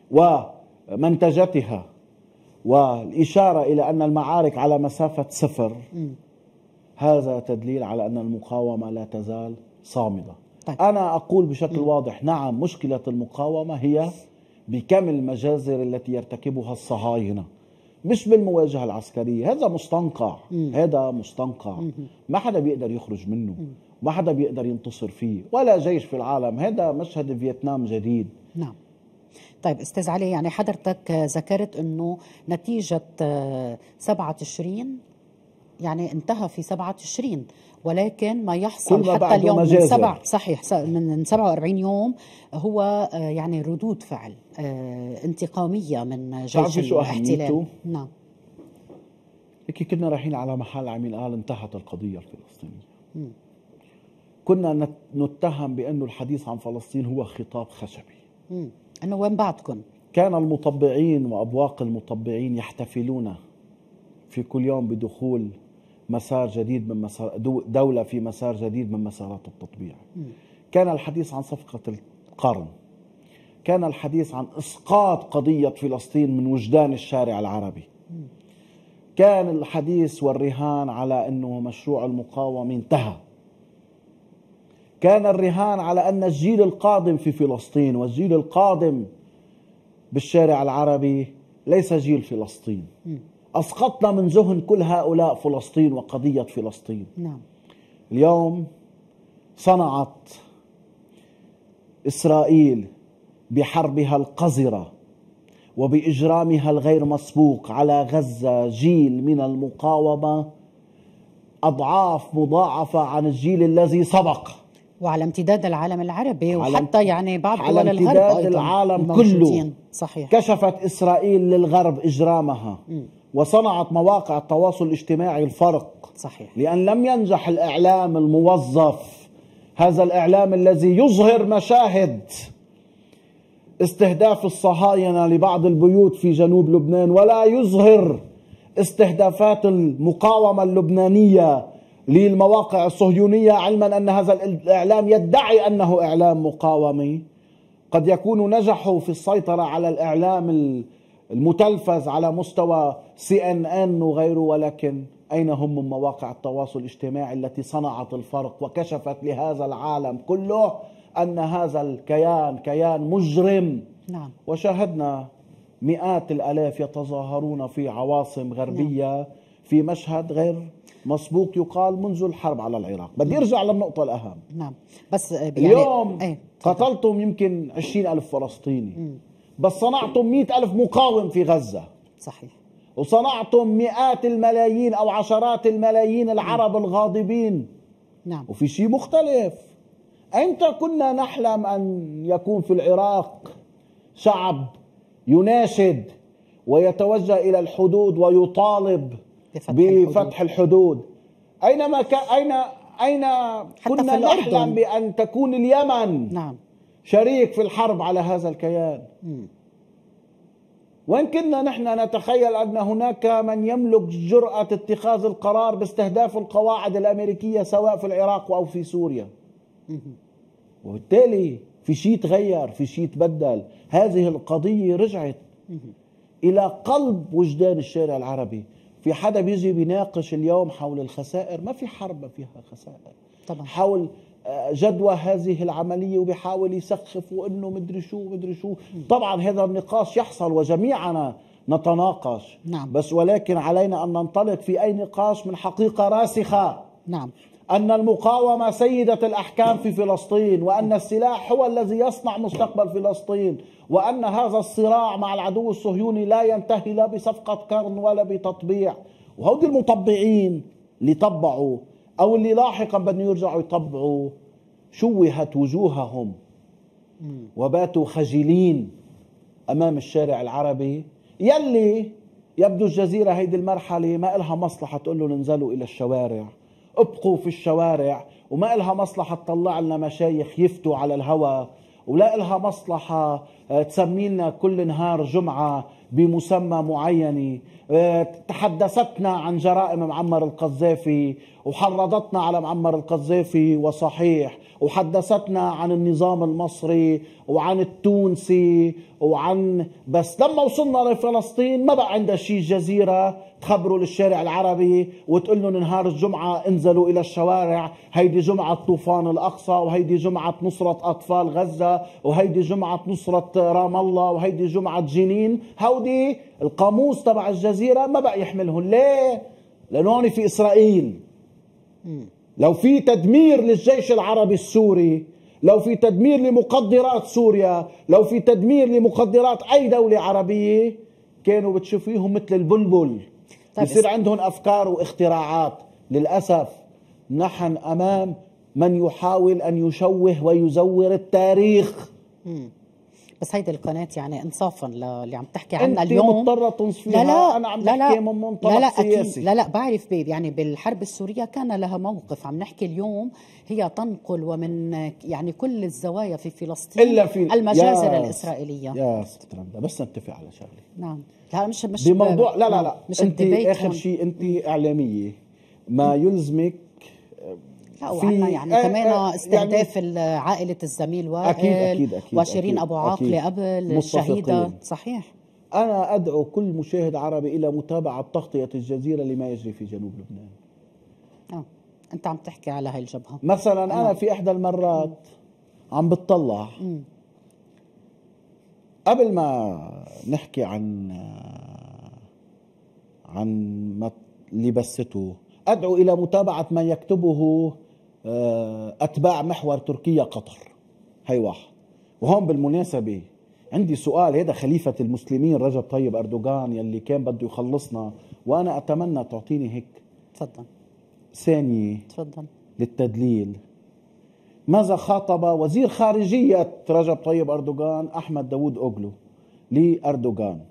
ومنتجتها، والإشارة إلى أن المعارك على مسافة 0، هذا تدليل على أن المقاومة لا تزال صامدة. طيب. أنا أقول بشكل واضح، نعم، مشكلة المقاومة هي بكم المجازر التي يرتكبها الصهاينة، مش بالمواجهة العسكرية. هذا مستنقع، هذا مستنقع، ما حدا بيقدر يخرج منه، ما حدا بيقدر ينتصر فيه، ولا جيش في العالم. هذا مشهد فيتنام جديد. نعم. طيب أستاذ علي، يعني حضرتك ذكرت أنه نتيجة 7 تشرين يعني انتهى في 7 تشرين، ولكن ما يحصل حتى اليوم من 47 يوم هو يعني ردود فعل انتقامية من جيش الاحتلال. نعم. هيك كنا رايحين على محل عم ينقال انتهت القضية الفلسطينية. كنا نتهم بأنه الحديث عن فلسطين هو خطاب خشبي. أنه وين بعدكم؟ كان المطبعين وأبواق المطبعين يحتفلون في كل يوم بدخول مسار جديد من مسار دولة في مسار جديد من مسارات التطبيع. كان الحديث عن صفقة القرن، كان الحديث عن إسقاط قضية فلسطين من وجدان الشارع العربي، كان الحديث والرهان على أنه مشروع المقاومة انتهى، كان الرهان على أن الجيل القادم في فلسطين والجيل القادم بالشارع العربي ليس جيل فلسطين. أسقطنا من ذهن كل هؤلاء فلسطين وقضية فلسطين. نعم. اليوم صنعت إسرائيل بحربها القذرة وبإجرامها الغير مسبوق على غزة جيل من المقاومة أضعاف مضاعفة عن الجيل الذي سبق، وعلى امتداد العالم العربي، وحتى يعني بعض دول الغرب على امتداد العالم كله. صحيح. كشفت إسرائيل للغرب إجرامها وصنعت مواقع التواصل الاجتماعي الفرق. صحيح. لأن لم ينجح الإعلام الموظف، هذا الإعلام الذي يظهر مشاهد استهداف الصهاينة لبعض البيوت في جنوب لبنان، ولا يظهر استهدافات المقاومة اللبنانية للمواقع الصهيونية، علما أن هذا الإعلام يدعي أنه إعلام مقاومي. قد يكون نجحوا في السيطرة على الإعلام المتلفز على مستوى CNN وغيره، ولكن أين هم من مواقع التواصل الاجتماعي التي صنعت الفرق وكشفت لهذا العالم كله أن هذا الكيان كيان مجرم. نعم. وشاهدنا مئات الآلاف يتظاهرون في عواصم غربية. نعم. في مشهد غير مسبوق يقال منذ الحرب على العراق. بدي أرجع للنقطة الأهم. نعم. بس يعني اليوم قتلتم يمكن 20,000 فلسطيني، بس صنعتم 100,000 مقاوم في غزة. صحيح. وصنعتم مئات الملايين أو عشرات الملايين العرب الغاضبين. نعم. وفي شيء مختلف. أنت كنا نحلم أن يكون في العراق شعب يناشد ويتوجه إلى الحدود ويطالب بفتح الحدود. أين كنا نحلم بأن تكون اليمن نعم شريك في الحرب على هذا الكيان؟ وإن كنا نحن نتخيل أن هناك من يملك جرأة اتخاذ القرار باستهداف القواعد الأمريكية سواء في العراق أو في سوريا. وبالتالي في شيء تغير، في شيء تبدل. هذه القضية رجعت إلى قلب وجدان الشارع العربي. في حدا بيجي بيناقش اليوم حول الخسائر؟ ما في حرب فيها خسائر طبعا. حول جدوى هذه العملية وبيحاول يسخف وإنه مدري شو. طبعا هذا النقاش يحصل وجميعنا نتناقش. نعم. بس ولكن علينا أن ننطلق في أي نقاش من حقيقة راسخة. نعم. أن المقاومة سيدة الأحكام في فلسطين، وأن السلاح هو الذي يصنع مستقبل فلسطين، وأن هذا الصراع مع العدو الصهيوني لا ينتهي لا بصفقة قرن ولا بتطبيع. وهؤلاء المطبعين اللي طبعوا أو اللي لاحقا بدهم يرجعوا يطبعوا شوهت وجوههم وباتوا خجلين أمام الشارع العربي، يلي يبدو الجزيرة هيدي المرحلة ما إلها مصلحة تقول له ننزلوا إلى الشوارع، ابقوا في الشوارع، وما إلها مصلحة تطلع لنا مشايخ يفتوا على الهوى، ولا إلها مصلحة تسمينا كل نهار جمعة بمسمى معين. تحدثتنا عن جرائم معمر القذافي وحرضتنا على معمر القذافي وصحيح، وحدثتنا عن النظام المصري وعن التونسي بس لما وصلنا لفلسطين ما بقى عندها شيء جزيرة تخبروا للشارع العربي وتقول لهم نهار الجمعة انزلوا إلى الشوارع، هيدي جمعة طوفان الأقصى، وهيدي جمعة نصرة أطفال غزة، وهيدي جمعة نصرة رام الله، وهيدي جمعة جنين. هودي القاموس تبع الجزيرة ما بقى يحملهم. ليه؟ لأنه هون في إسرائيل. لو في تدمير للجيش العربي السوري، لو في تدمير لمقدرات سوريا، لو في تدمير لمقدرات أي دولة عربية، كانوا بتشوفيهم مثل البلبل يصير عندهم أفكار واختراعات. للأسف نحن أمام من يحاول أن يشوه ويزور التاريخ. بس هيدي القناة يعني انصافا اللي عم تحكي عنها انت اليوم مضطرة تنصفيها. لا أنا عم بحكي من منطلق سياسي. لا بعرف يعني بالحرب السورية كان لها موقف. عم نحكي اليوم هي تنقل ومن يعني كل الزوايا في فلسطين إلا في المجازر الإسرائيلية. يا ستر بس نتفق على شغله. نعم. لا مش بموضوع لا مش انت آخر شيء انت إعلامية ما يلزمك. لا وعنا يعني كمان استهداف يعني عائلة الزميل وائل وشيرين أبو عاقلة قبل الشهيدة. صحيح. أنا أدعو كل مشاهد عربي إلى متابعة تغطية الجزيرة لما يجري في جنوب لبنان. أنت عم تحكي على هاي الجبهة مثلا. أنا في إحدى المرات عم بتطلع قبل ما نحكي عن ما اللي بسته، أدعو إلى متابعة ما يكتبه أتباع محور تركيا قطر. هي واحد. وهون بالمناسبة عندي سؤال. هذا خليفة المسلمين رجب طيب أردوغان يلي كان بده يخلصنا، وأنا أتمنى تعطيني هيك تفضل ثانية تفضل للتدليل. ماذا خاطب وزير خارجية رجب طيب أردوغان أحمد داود أوغلو لأردوغان؟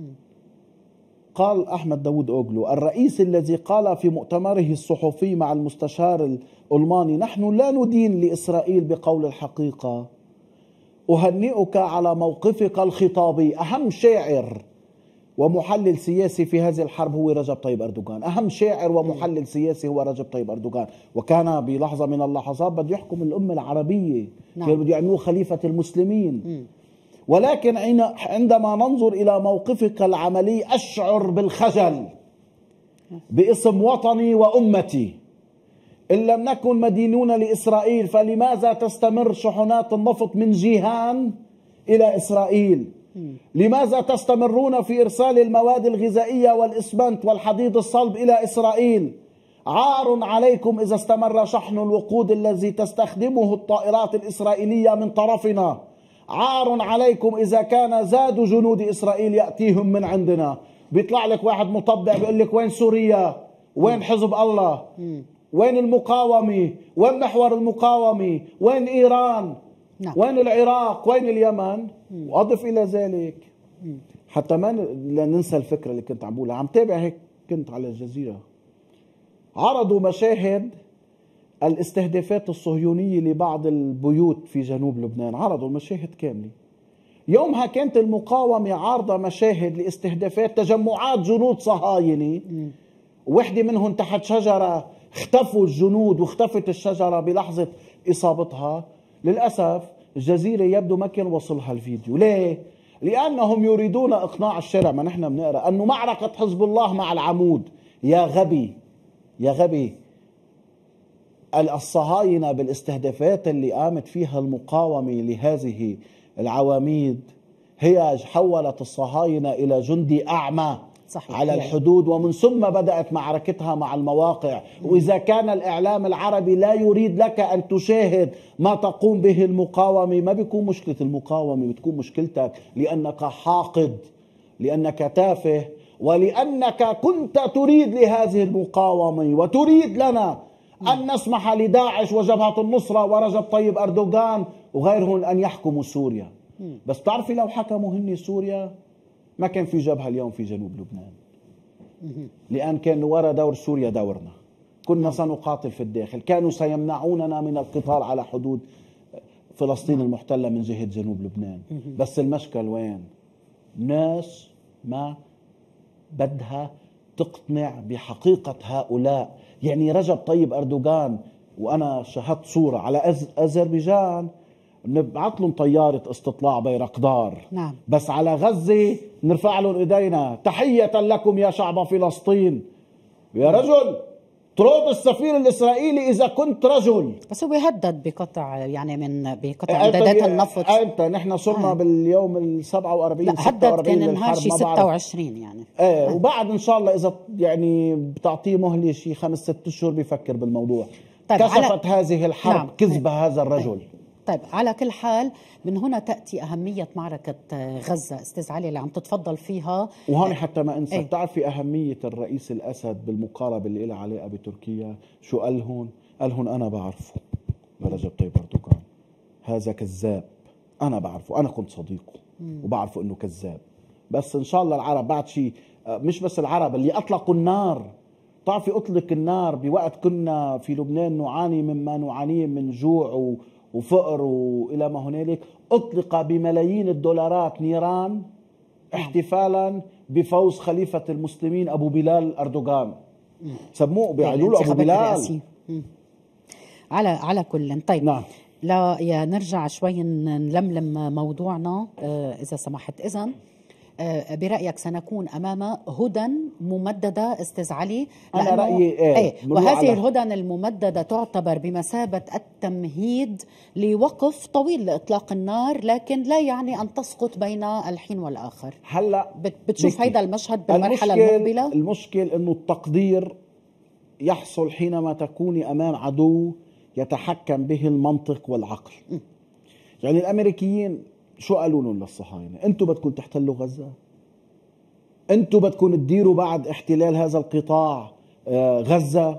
قال أحمد داود أوغلو الرئيس الذي قال في مؤتمره الصحفي مع المستشار الألماني نحن لا ندين لإسرائيل بقول الحقيقة، أهنئك على موقفك الخطابي. أهم شاعر ومحلل سياسي في هذه الحرب هو رجب طيب أردوغان. أهم شاعر ومحلل سياسي هو رجب طيب أردوغان، وكان بلحظة من اللحظات بده يحكم الأمة العربية. كان بده يعملوه خليفة المسلمين. ولكن عندما ننظر إلى موقفك العملي أشعر بالخجل باسم وطني وأمتي. إن لم نكن مدينون لإسرائيل فلماذا تستمر شحنات النفط من جيهان إلى إسرائيل؟ لماذا تستمرون في إرسال المواد الغذائية والإسمنت والحديد الصلب إلى إسرائيل؟ عار عليكم إذا استمر شحن الوقود الذي تستخدمه الطائرات الإسرائيلية من طرفنا. عار عليكم إذا كان زاد جنود إسرائيل يأتيهم من عندنا. بيطلع لك واحد مطبع بيقول لك وين سوريا؟ وين حزب الله؟ وين المقاومة؟ وين محور المقاومة؟ وين إيران؟ نعم. وين العراق؟ وين اليمن؟ وأضف إلى ذلك حتى ما ننسى الفكرة اللي كنت عم بقولها. عم تابع هيك كنت على الجزيرة، عرضوا مشاهد الاستهدافات الصهيونية لبعض البيوت في جنوب لبنان، عرضوا المشاهد كاملة. يومها كانت المقاومة عارضة مشاهد لاستهدافات تجمعات جنود صهاينة، وحدة منهم تحت شجرة اختفوا الجنود واختفت الشجرة بلحظة إصابتها. للأسف الجزيرة يبدو ما كان وصلها الفيديو. ليه؟ لأنهم يريدون إقناع الشارع، ما نحن بنقرأ أنه معركة حزب الله مع العمود. يا غبي يا غبي، الصهاينة بالاستهدافات اللي قامت فيها المقاومة لهذه العواميد هي حولت الصهاينة إلى جندي أعمى صحيح على الحدود، ومن ثم بدأت معركتها مع المواقع. وإذا كان الإعلام العربي لا يريد لك أن تشاهد ما تقوم به المقاومة، ما بيكون مشكلة المقاومة، بتكون مشكلتك، لأنك حاقد، لأنك تافه، ولأنك كنت تريد لهذه المقاومة وتريد لنا أن نسمح لداعش وجبهة النصرة ورجب طيب أردوغان وغيرهم أن يحكموا سوريا. بس تعرفي لو حكموا هن سوريا ما كان في جبهة اليوم في جنوب لبنان، لأن كان وراء دور سوريا دورنا، كنا سنقاتل في الداخل، كانوا سيمنعوننا من القتال على حدود فلسطين المحتلة من جهة جنوب لبنان. بس المشكل وين؟ ناس ما بدها تقتنع بحقيقة هؤلاء. يعني رجب طيب أردوغان، وأنا شاهدت صورة على أذربيجان نبعث لهم طيارة استطلاع بيرقدار، نعم. بس على غزة نرفع لهم إيدينا تحية لكم يا شعب فلسطين. يا رجل طرد السفير الإسرائيلي إذا كنت رجل. بس هو بيهدد بقطع، يعني بقطع إمدادات النفط. أنت نحن صرنا باليوم ال 47 لا، هدد كان نهار شي 26 يعني. وبعد إن شاء الله إذا يعني بتعطيه مهلة شي 5-6 أشهر بيفكر بالموضوع. طيب كشفت هذه الحرب نعم. كذب هذا الرجل. طيب على كل حال من هنا تأتي أهمية معركة غزة أستاذ علي اللي عم تتفضل فيها. وهون حتى ما أنسى، بتعرفي أهمية الرئيس الأسد بالمقاربة اللي لها علاقة بتركيا؟ شو قال هون؟ قال هون أنا بعرفه رجب طيب أردوغان، هذا كذاب، أنا بعرفه، أنا كنت صديقه وبعرفه إنه كذاب. بس إن شاء الله العرب بعد شيء، مش بس العرب اللي أطلقوا النار. تعرفي أطلق النار بوقت كنا في لبنان نعاني مما نعانيه من جوع وفقر وإلى ما هنالك، أطلق بملايين الدولارات نيران احتفالا بفوز خليفة المسلمين أبو بلال أردوغان. سموه بيعيدوا له أبو بلال. على كل. طيب نعم. لا يا نرجع شوي نلملم موضوعنا إذا سمحت. إذن برأيك سنكون أمام هدن ممددة أستاذ علي؟ أنا رأيي وهذه الهدن الممددة تعتبر بمثابة التمهيد لوقف طويل لإطلاق النار، لكن لا يعني أن تسقط بين الحين والآخر. هلأ بتشوف هيدا المشهد بالمرحلة المقبلة؟ المشكل أنه التقدير يحصل حينما تكوني أمام عدو يتحكم به المنطق والعقل. يعني الأمريكيين شو قالوا لهم للصهاينة؟ انتم بدكم تحتلوا غزة؟ انتم بدكم تديروا بعد احتلال هذا القطاع غزة؟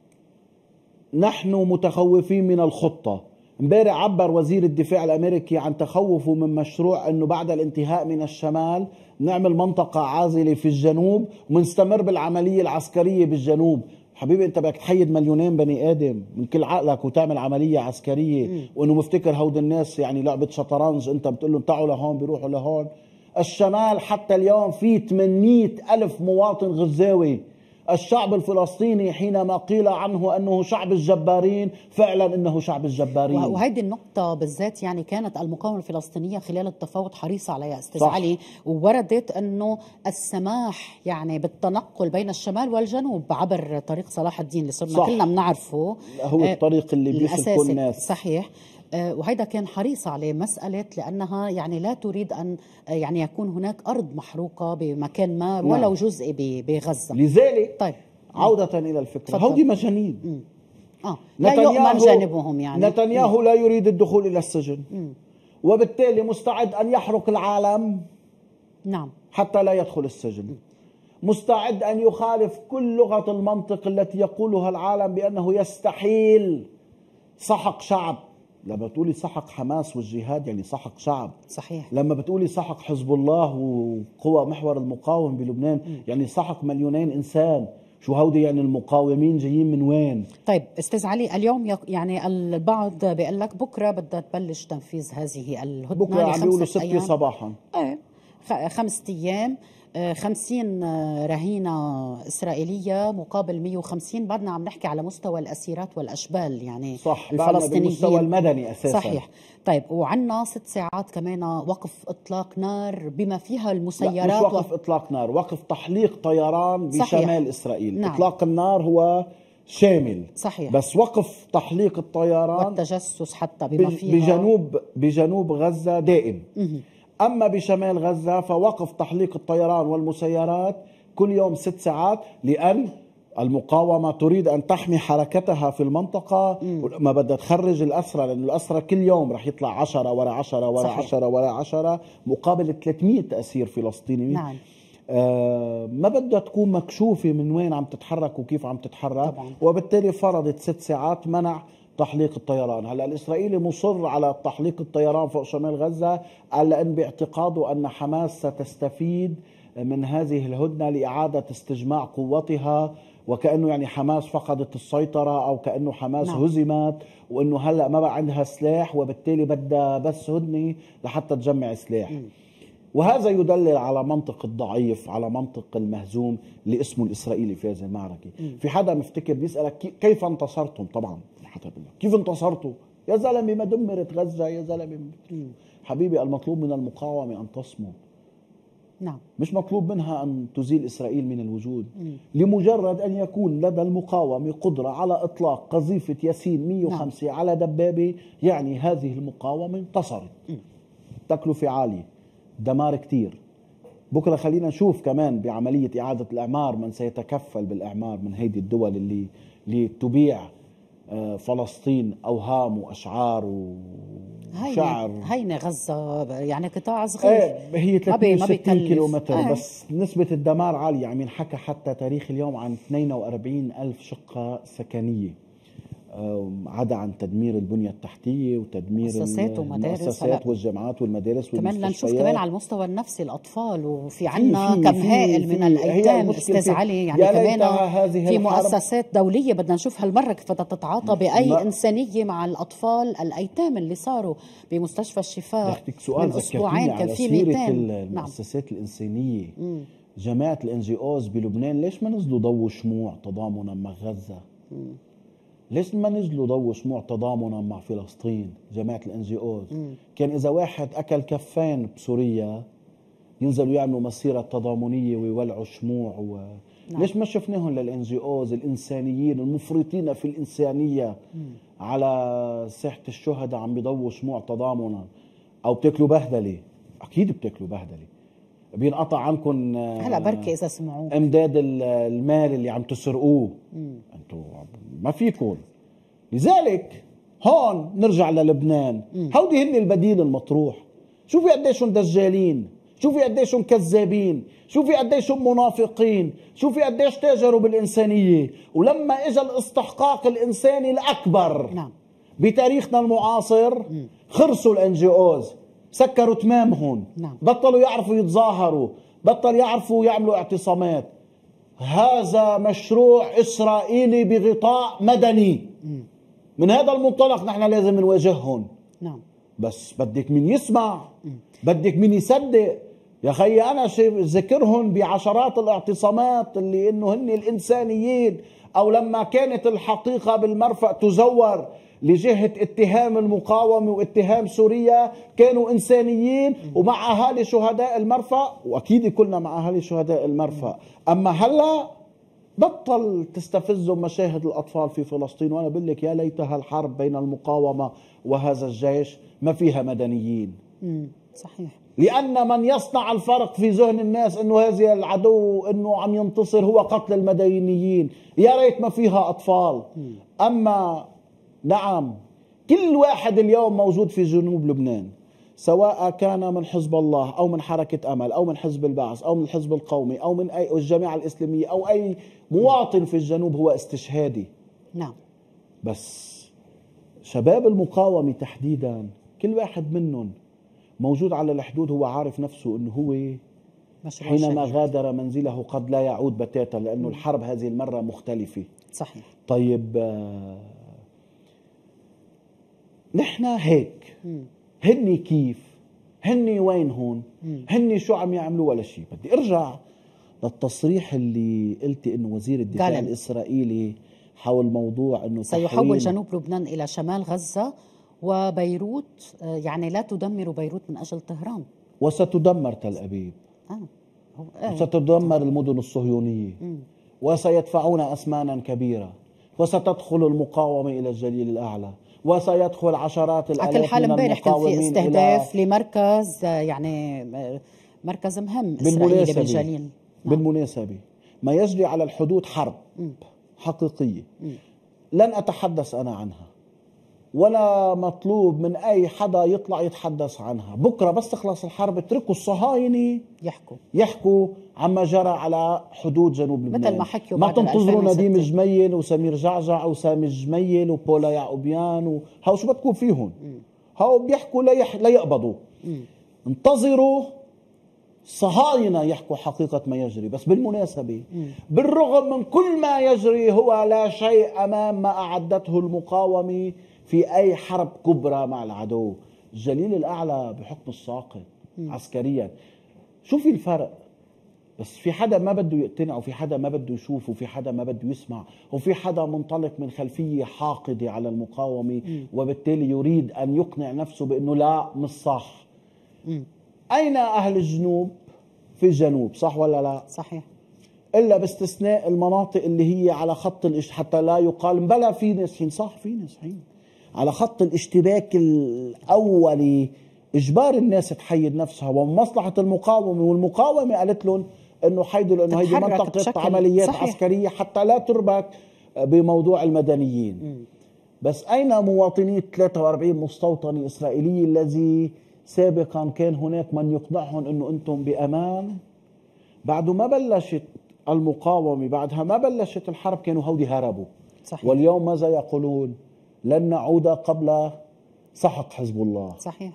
نحن متخوفين من الخطة. امبارح عبر وزير الدفاع الامريكي عن تخوفه من مشروع انه بعد الانتهاء من الشمال نعمل منطقة عازلة في الجنوب ونستمر بالعملية العسكرية بالجنوب. حبيبي انت بدك تحيد مليونين بني ادم من كل عقلك وتعمل عمليه عسكريه، وانه مفتكر هود الناس يعني لعبه شطرنج، انت بتقول لهم تعوا لهون بيروحوا لهون. الشمال حتى اليوم في 800,000 مواطن غزاوي. الشعب الفلسطيني حينما قيل عنه أنه شعب الجبارين، فعلا إنه شعب الجبارين. وهذه النقطة بالذات يعني كانت المقاومة الفلسطينية خلال التفاوض حريصة عليها أستاذ علي، ووردت أنه السماح يعني بالتنقل بين الشمال والجنوب عبر طريق صلاح الدين اللي صرنا كلنا بنعرفه هو الطريق اللي بيسلكوا الناس. صحيح. وهيدا كان حريص عليه مسألة لأنها يعني لا تريد أن يعني يكون هناك أرض محروقة بمكان ما ولو جزء بغزة. لذلك طيب عودة إلى الفكرة، هودي مجانين. لا يؤمن جانبهم. يعني نتنياهو لا يريد الدخول إلى السجن، وبالتالي مستعد أن يحرق العالم نعم حتى لا يدخل السجن. مستعد أن يخالف كل لغة المنطق التي يقولها العالم بأنه يستحيل سحق شعب لما بتقولي سحق حماس والجهاد يعني سحق شعب. صحيح. لما بتقولي سحق حزب الله وقوى محور المقاومة بلبنان يعني سحق مليونين إنسان. شو هودي يعني المقاومين جايين من وين؟ طيب استاذ علي، اليوم يعني البعض بيقول لك بكره بدها تبلش تنفيذ هذه الهدنه. بكره عم بيقولوا 6 صباحا. 5 ايام، 50 رهينة إسرائيلية مقابل 150. بعدنا عم نحكي على مستوى الأسيرات والأشبال يعني صح، الفلسطينيين، بالمستوى المدني أساسا. صحيح. طيب وعنا 6 ساعات كمان وقف إطلاق نار بما فيها المسيرات. مش وقف إطلاق نار، وقف تحليق طيران بشمال صحيح. إسرائيل. نعم. إطلاق النار هو شامل. صحيح. بس وقف تحليق الطيران والتجسس حتى بما فيها بجنوب غزة دائم. أما بشمال غزة فوقف تحليق الطيران والمسيرات كل يوم 6 ساعات، لأن المقاومة تريد أن تحمي حركتها في المنطقة. ما بدها تخرج الأسرى، لأن الأسرى كل يوم رح يطلع 10 ورا 10 ورا 10 ورا 10 مقابل 300 أسير فلسطيني. نعم. ما بدها تكون مكشوفة من وين عم تتحرك وكيف عم تتحرك طبعا. وبالتالي فرضت 6 ساعات منع تحليق الطيران. هلا الإسرائيلي مصر على تحليق الطيران فوق شمال غزة، على أن باعتقاده أن حماس ستستفيد من هذه الهدنة لإعادة استجماع قوتها، وكأنه يعني حماس فقدت السيطرة أو كأنه حماس هزمت، وأنه هلأ ما بقى عندها سلاح وبالتالي بدها بس هدنة لحتى تجمع سلاح. وهذا يدلل على منطق الضعيف، على منطق المهزوم اللي اسمه الإسرائيلي في هذه المعركة. في حدا مفتكر بيسألك كيف انتصرتم؟ طبعا كيف انتصرتوا؟ يا زلمة ما دمرت غزة يا زلمة. حبيبي المطلوب من المقاومة أن تصمد. نعم. مش مطلوب منها أن تزيل إسرائيل من الوجود. لمجرد أن يكون لدى المقاومة قدرة على إطلاق قذيفة ياسين 105 نعم. على دبابة، يعني هذه المقاومة انتصرت. تكلفة عالية، دمار كتير. بكرة خلينا نشوف كمان بعملية إعادة الإعمار من سيتكفل بالإعمار من هيدي الدول اللي تبيع فلسطين أوهام وأشعار وشعر. هينة غزة يعني قطاع صغير. هي 360 كيلومتر بس نسبة الدمار عالية. عم ينحكى حتى تاريخ اليوم عن 42 ألف شقة سكنية، عدا عن تدمير البنية التحتية وتدمير المؤسسات والجامعات والمدارس كمان لنشوف كمان على المستوى النفسي الأطفال، وفي عنا كم هائل من الأيتام أستاذ علي. يعني كمان في مؤسسات دولية بدنا نشوف هالمرة كيف بدها تتعاطى بأي إنسانية مع الأطفال الأيتام اللي صاروا بمستشفى الشفاء من أسبوعين. كان في 200 المؤسسات الإنسانية. جماعة الNGOs بلبنان ليش ما نزلوا ضووا شموع تضامنا مع غزة؟ ليش ما نزلوا ضووا شموع تضامنا مع فلسطين؟ جماعة الNGOs كان إذا واحد أكل كفين بسوريا ينزلوا يعملوا مسيرة تضامنية ويولعوا شموع نعم. ليش ما شفناهم للNGOs الإنسانيين المفرطين في الإنسانية على ساحة الشهداء عم بيضووا شموع تضامنا؟ أو بتاكلوا بهدلة؟ أكيد بتاكلوا بهدلة. بينقطع عنكم هلا بركي إذا سمعوه امداد المال اللي عم تسرقوه. انتوا ما فيكم. لذلك هون نرجع للبنان. هودي هن البديل المطروح. شوفي قديشهم دجالين، شوفي قديشهم كذابين، شوفي قديشهم منافقين، شوفي قديش تاجروا بالإنسانية. ولما اجى الاستحقاق الإنساني الأكبر نعم. بتاريخنا المعاصر خرسوا الNGOs، سكروا تمامهم نعم. بطلوا يعرفوا يتظاهروا، بطل يعرفوا يعملوا اعتصامات. هذا مشروع إسرائيلي بغطاء مدني. من هذا المنطلق نحن لازم نواجههم نعم. بس بدك مين يسمع، بدك مين يصدق. يا خي أنا ذكرهم بعشرات الاعتصامات اللي إنه هن الإنسانيين، أو لما كانت الحقيقة بالمرفأ تزور لجهة اتهام المقاومة واتهام سوريا كانوا إنسانيين ومع أهالي شهداء المرفأ، وأكيد كلنا مع أهالي شهداء المرفأ. أما هلأ بطل تستفزوا مشاهد الأطفال في فلسطين. وأنا بقول لك يا ليتها الحرب بين المقاومة وهذا الجيش ما فيها مدنيين. صحيح. لأن من يصنع الفرق في ذهن الناس أنه هذا العدو أنه عم ينتصر هو قتل المدنيين. يا ريت ما فيها أطفال. أما نعم كل واحد اليوم موجود في جنوب لبنان، سواء كان من حزب الله أو من حركة أمل أو من حزب البعث أو من الحزب القومي أو من أي الجماعة الإسلامية أو أي مواطن في الجنوب، هو استشهادي. نعم. بس شباب المقاومة تحديدا كل واحد منهم موجود على الحدود هو عارف نفسه انه هو حينما غادر منزله قد لا يعود بتاتا، لانه الحرب هذه المرة مختلفة. صحيح. طيب نحن هيك، هني كيف؟ هني وين هون؟ هني شو عم يعملوا ولا شيء. بدي ارجع للتصريح اللي قلتي انه وزير الدفاع الاسرائيلي حول موضوع انه سيحول جنوب لبنان الى شمال غزة وبيروت، يعني لا تدمر بيروت من اجل طهران، وستدمر تل ابيب. وستدمر المدن الصهيونية. وسيدفعون أثمانا كبيرة، وستدخل المقاومة إلى الجليل الأعلى، وسيدخل عشرات الآلاف من المقاومين. امبارح كان في استهداف لمركز، يعني مركز مهم إسرائيلي بالجليل. بالمناسبة ما يجري على الحدود حرب حقيقية لن أتحدث أنا عنها، ولا مطلوب من أي حدا يطلع يتحدث عنها. بكرة بس تخلص الحرب اتركوا الصهاينة يحكوا عما جرى على حدود جنوب لبنان، مثل ما حكوا. ما تنتظروا نديم جميل وسمير جعجع وسامي جميل وبولا يعقوبيان هاو شو بدكم فيهم؟ هاو بيحكوا لا يقبضوا. انتظروا صهاينة يحكوا حقيقة ما يجري. بس بالمناسبة بالرغم من كل ما يجري هو لا شيء أمام ما أعدته المقاومة في أي حرب كبرى مع العدو. الجليل الأعلى بحكم الساقط عسكريا. شو في الفرق؟ بس في حدا ما بده يقتنع، وفي حدا ما بده يشوف، وفي حدا ما بده يسمع، وفي حدا منطلق من خلفية حاقدة على المقاومة وبالتالي يريد أن يقنع نفسه بأنه لا مش صح. أين أهل الجنوب؟ في الجنوب، صح ولا لا؟ صحيح. إلا باستثناء المناطق اللي هي على خط حتى لا يقال بلا في نازحين. صح في نازحين على خط الاشتباك الأولي. إجبار الناس تحيد نفسها ومصلحة المقاومة، والمقاومة قالت لهم إنه حيدوا لأنه هذه منطقة عمليات عسكرية حتى لا تربك بموضوع المدنيين. بس أين مواطني 43 مستوطنة إسرائيلية الذي سابقا كان هناك من يقنعهم أنه أنتم بأمان؟ بعد ما بلشت المقاومة، بعدها ما بلشت الحرب، كانوا هودي هربوا. صحيح. واليوم ماذا يقولون؟ لن نعود قبل سحق حزب الله. صحيح.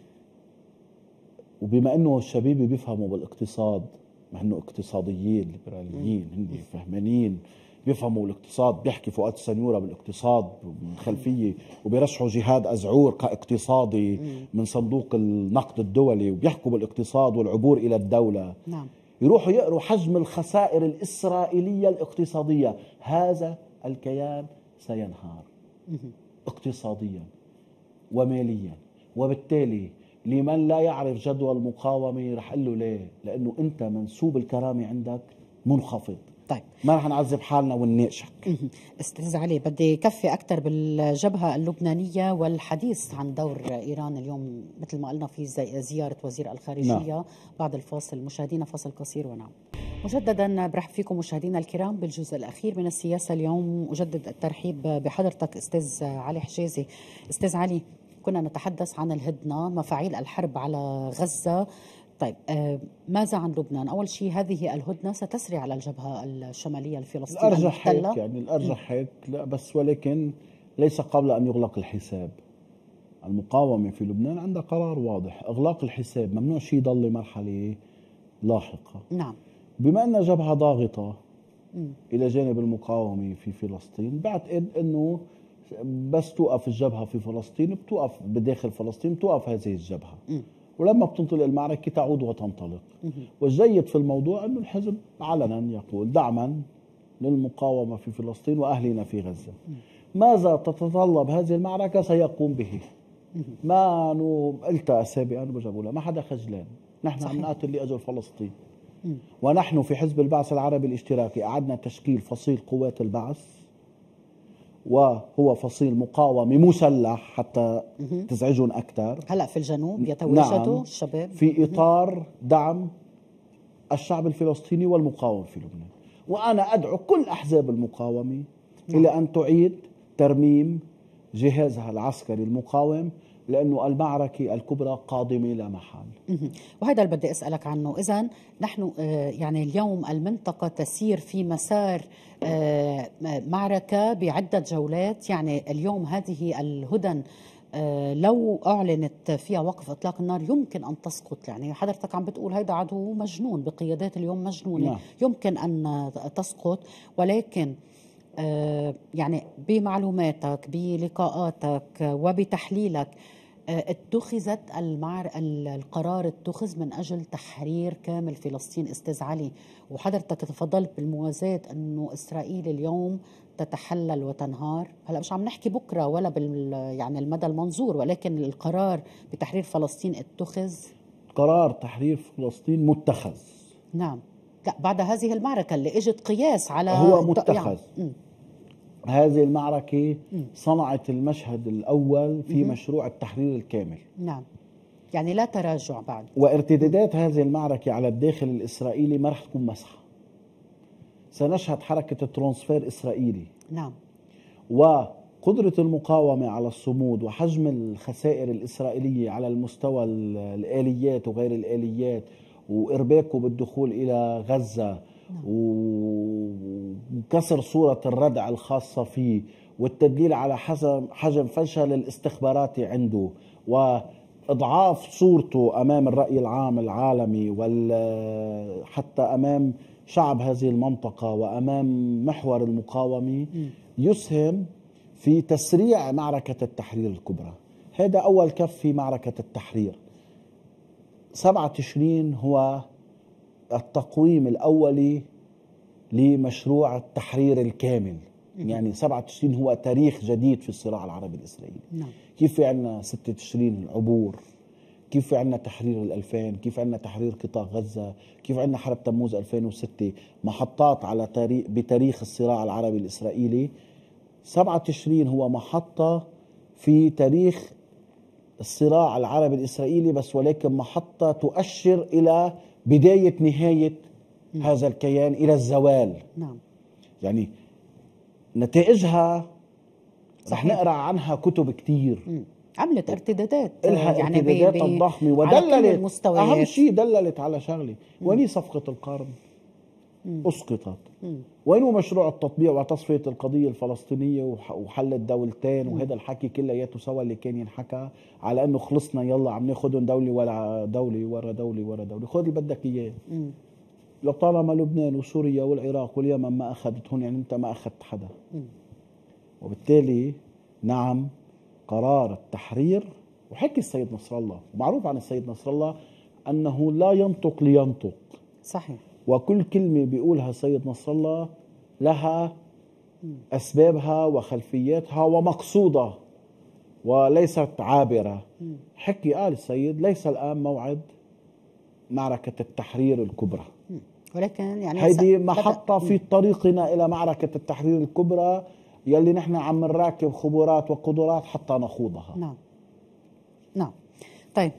وبما أنه الشبيبة بيفهموا بالاقتصاد، مع أنه اقتصاديين ليبراليين هن فهمانين بيفهموا الاقتصاد، بيحكي فؤاد السنيورة بالاقتصاد من خلفية، وبيرشحوا جهاد أزعور كاقتصادي من صندوق النقد الدولي، وبيحكوا بالاقتصاد والعبور إلى الدولة. نعم. يروحوا يقروا حجم الخسائر الإسرائيلية الاقتصادية. هذا الكيان سينهار اقتصاديا وماليا، وبالتالي لمن لا يعرف جدوى المقاومة رح قل له ليه؟ لأنه أنت منسوب الكرامة عندك منخفض. طيب ما رح نعذب حالنا ونناقشك. استاذ علي، بدي كفي اكثر بالجبهه اللبنانيه والحديث عن دور ايران اليوم مثل ما قلنا في زياره وزير الخارجيه. نعم. بعد الفاصل مشاهدينا فاصل قصير ونعم مجددا. برحب فيكم مشاهدينا الكرام بالجزء الاخير من السياسه اليوم. اجدد الترحيب بحضرتك استاذ علي حجازي. استاذ علي، كنا نتحدث عن الهدنه، مفاعيل الحرب على غزه. طيب ماذا عن لبنان؟ أول شيء هذه الهدنة ستسري على الجبهة الشمالية الفلسطينية الأرجح هيك، يعني الأرجح هيك، لا بس ولكن ليس قبل أن يغلق الحساب. المقاومة في لبنان عندها قرار واضح، إغلاق الحساب، ممنوع شيء يضل لمرحلة لاحقة. نعم. بما أن جبهة ضاغطة إلى جانب المقاومة في فلسطين، بعتقد أنه بس توقف الجبهة في فلسطين بتوقف بداخل فلسطين، بتوقف هذه الجبهة. ولما بتنطلق المعركة تعود وتنطلق. والجيد في الموضوع أنه الحزب علنا يقول دعما للمقاومة في فلسطين وأهلنا في غزة. ماذا تتطلب هذه المعركة سيقوم به. ما قلت سابقا بقولها، ما حدا خجلان. نحن عم نقاتل لأجل فلسطين. ونحن في حزب البعث العربي الاشتراكي أعدنا تشكيل فصيل قوات البعث، وهو فصيل مقاومة مسلح حتى تزعجهم أكثر. هلأ في الجنوب يتواجدوا. نعم. الشباب في إطار دعم الشعب الفلسطيني والمقاومة في لبنان. وأنا أدعو كل أحزاب المقاومة إلى أن تعيد ترميم جهازها العسكري المقاوم لأنه المعركة الكبرى قادمة لا محال. وهذا اللي بدي أسألك عنه. إذن نحن يعني اليوم المنطقة تسير في مسار معركة بعدة جولات. يعني اليوم هذه الهدن لو أعلنت فيها وقف إطلاق النار يمكن أن تسقط. يعني حضرتك عم بتقول هيدا عدو مجنون بقيادات اليوم مجنونة. نعم. يمكن أن تسقط، ولكن يعني بمعلوماتك بلقاءاتك وبتحليلك اتخذت القرار اتخذ من أجل تحرير كامل فلسطين أستاذ علي، وحضرتك تفضلت بالموازاة أنه إسرائيل اليوم تتحلل وتنهار. هلا مش عم نحكي بكرة ولا يعني المدى المنظور، ولكن القرار بتحرير فلسطين اتخذ. قرار تحرير فلسطين متخذ. نعم. لا، بعد هذه المعركة اللي اجت قياس على هو متخذ. هذه المعركة صنعت المشهد الأول في مشروع التحرير الكامل. نعم، يعني لا تراجع بعد. وارتدادات هذه المعركة على الداخل الإسرائيلي ما رح تكون مسحة. سنشهد حركة ترانسفير إسرائيلي. نعم. وقدرة المقاومة على الصمود وحجم الخسائر الإسرائيلية على المستوى الآليات وغير الآليات وإرباكه بالدخول إلى غزة. نعم. وكسر صورة الردع الخاصة فيه والتدليل على حجم فشل الاستخباراتي عنده وإضعاف صورته أمام الرأي العام العالمي حتى أمام شعب هذه المنطقة وأمام محور المقاومة يسهم في تسريع معركة التحرير الكبرى. هذا أول كف في معركة التحرير. 7 تشرين هو التقويم الأولي لمشروع التحرير الكامل. يعني 7 تشرين هو تاريخ جديد في الصراع العربي الإسرائيلي. كيف في عنا 6 تشرين العبور، كيف في عنا تحرير 2000، كيف عنا تحرير قطاع غزة، كيف عنا حرب تموز 2006، محطات على بتاريخ الصراع العربي الإسرائيلي. 7 تشرين هو محطة في تاريخ الصراع العربي الإسرائيلي بس، ولكن محطة تؤشر إلى بداية نهاية هذا الكيان إلى الزوال. نعم. يعني نتائجها رح نقرأ عنها كتب كتير. عملت ارتدادات، إلها يعني ارتدادات الضخمة ودللت أهم شيء دللت على شغلة. وين صفقة القرن؟ أسقطت. وين مشروع التطبيع وتصفية القضية الفلسطينية وحل الدولتين وهذا الحكي كلياته سوا اللي كان ينحكى على أنه خلصنا يلا عم ناخذهم دولة ولا دولة ورا دولة ورا دولة، خذ اللي بدك إياه. لطالما لبنان وسوريا والعراق واليمن ما أخذتهم يعني أنت ما أخذت حدا. وبالتالي نعم قرار التحرير. وحكي السيد نصر الله، معروف عن السيد نصر الله أنه لا ينطق لينطق. صحيح. وكل كلمة بيقولها السيد نصر الله لها أسبابها وخلفياتها ومقصودة وليست عابرة. حكي قال السيد ليس الآن موعد معركة التحرير الكبرى، ولكن يعني هيدي محطة في طريقنا إلى معركة التحرير الكبرى يلي نحن عم نراكب خبرات وقدرات حتى نخوضها. نعم. نعم. طيب،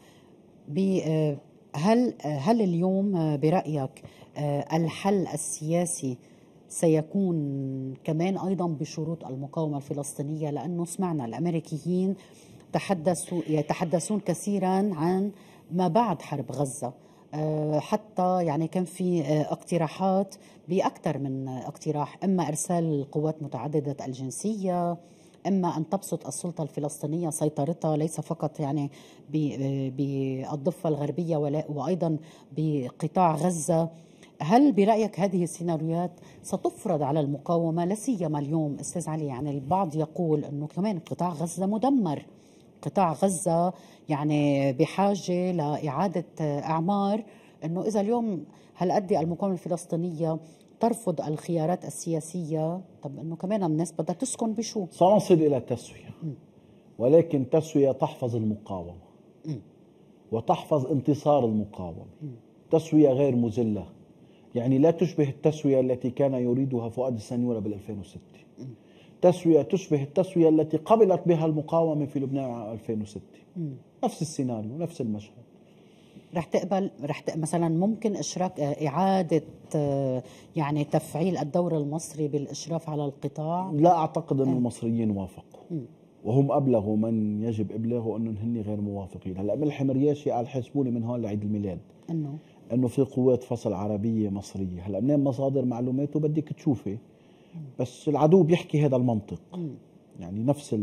هل اليوم برأيك الحل السياسي سيكون كمان أيضا بشروط المقاومة الفلسطينية؟ لأنه سمعنا الأمريكيين يتحدثون كثيرا عن ما بعد حرب غزة. حتى يعني كان في اقتراحات بأكثر من اقتراح، إما إرسال قوات متعددة الجنسية، إما أن تبسط السلطة الفلسطينية سيطرتها ليس فقط يعني بالضفة الغربية وأيضا بقطاع غزة. هل برأيك هذه السيناريوهات ستفرض على المقاومة؟ لا سيما اليوم أستاذ علي، يعني البعض يقول أنه كمان قطاع غزة مدمر، قطاع غزة يعني بحاجة لإعادة أعمار. أنه إذا اليوم هالقد المقاومة الفلسطينية ترفض الخيارات السياسية، طب أنه كمان الناس بدها تسكن بشو؟ سنصل إلى تسوية، ولكن تسوية تحفظ المقاومة وتحفظ انتصار المقاومة. تسوية غير مذلة، يعني لا تشبه التسوية التي كان يريدها فؤاد السنيورة بال2006. تسوية تشبه التسوية التي قبلت بها المقاومة في لبنان عام 2006. نفس السيناريو، نفس المشهد. رح تقبل مثلا ممكن إشراك إعادة يعني تفعيل الدور المصري بالإشراف على القطاع؟ لا أعتقد أن المصريين وافقوا، وهم أبلغوا من يجب إبلاغه أنهم هن غير موافقين. هلأ ملحم مرياشي قال حسبوني من هون لعيد الميلاد أنه في قوات فصل عربية مصرية. هلأ منين مصادر معلوماته بدك تشوفي، بس العدو بيحكي هذا المنطق، يعني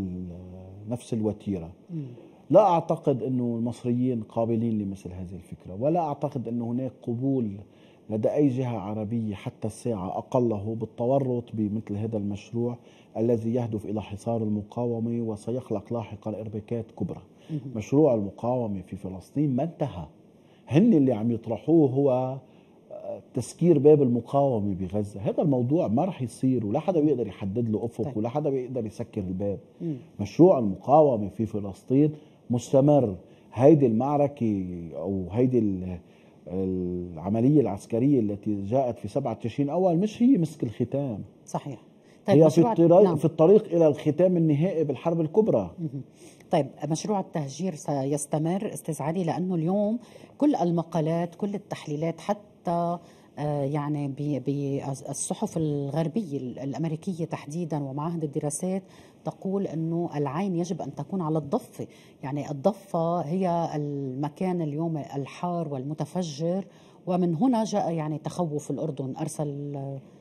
نفس الوتيرة. لا أعتقد أنه المصريين قابلين لمثل هذه الفكرة، ولا أعتقد أنه هناك قبول لدى أي جهة عربية حتى الساعة أقله بالتورط بمثل هذا المشروع الذي يهدف إلى حصار المقاومة وسيخلق لاحقا إرباكات كبرى. مشروع المقاومة في فلسطين ما انتهى، هن اللي عم يطرحوه هو تسكير باب المقاومة بغزة. هذا الموضوع ما رح يصير، ولا حدا بيقدر يحدد له أفق، ولا حدا بيقدر يسكر الباب. مشروع المقاومة في فلسطين مستمر. هيدي المعركة أو هيدي العملية العسكرية التي جاءت في 7 تشرين أول مش هي مسك الختام. صحيح. طيب هي في الطريق إلى الختام النهائي بالحرب الكبرى. طيب مشروع التهجير سيستمر أستاذ علي، لأنه اليوم كل المقالات كل التحليلات حتى يعني بالصحف الغربية الأمريكية تحديدا ومعاهد الدراسات تقول أنه العين يجب أن تكون على الضفة، يعني الضفة هي المكان اليوم الحار والمتفجر، ومن هنا جاء يعني تخوف الأردن، أرسل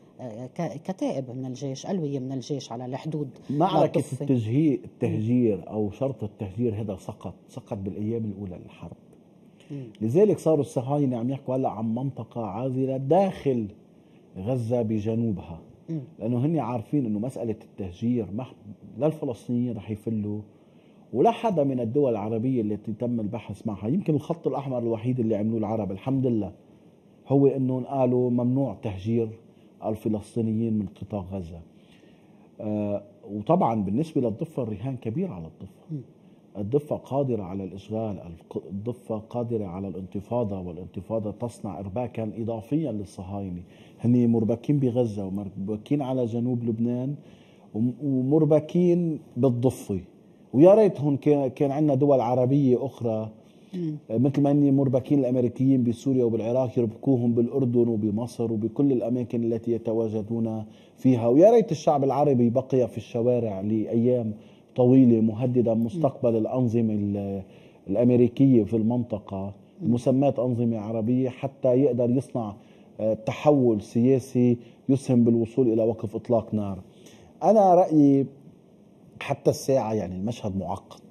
كتائب من الجيش، ألوية من الجيش على الحدود. معركة التهجير أو شرط التهجير هذا سقط بالأيام الأولى للحرب. لذلك صاروا الصهاينة عم يحكوا هلا عن منطقة عازلة داخل غزة بجنوبها، لأنه هن عارفين أنه مسألة التهجير لا الفلسطينيين رح يفلوا ولا حدا من الدول العربية التي تم البحث معها. يمكن الخط الأحمر الوحيد اللي عملوه العرب الحمد لله هو أنه قالوا ممنوع تهجير الفلسطينيين من قطاع غزة. وطبعا بالنسبة للضفة الرهان كبير على الضفة. الضفة قادرة على الإشغال، الضفة قادرة على الانتفاضة، والانتفاضة تصنع إرباكا إضافيا للصهاينة. هني مربكين بغزة ومربكين على جنوب لبنان ومربكين بالضفة، ويا ريتهم كان عندنا دول عربية أخرى مثل ما اني مربكين الامريكيين بسوريا وبالعراق يربكوهم بالاردن وبمصر وبكل الاماكن التي يتواجدون فيها. ويا ريت الشعب العربي بقي في الشوارع لايام طويله مهددا مستقبل الانظمه الامريكيه في المنطقه المسمات انظمه عربيه، حتى يقدر يصنع تحول سياسي يسهم بالوصول الى وقف اطلاق نار. انا رايي حتى الساعه يعني المشهد معقد،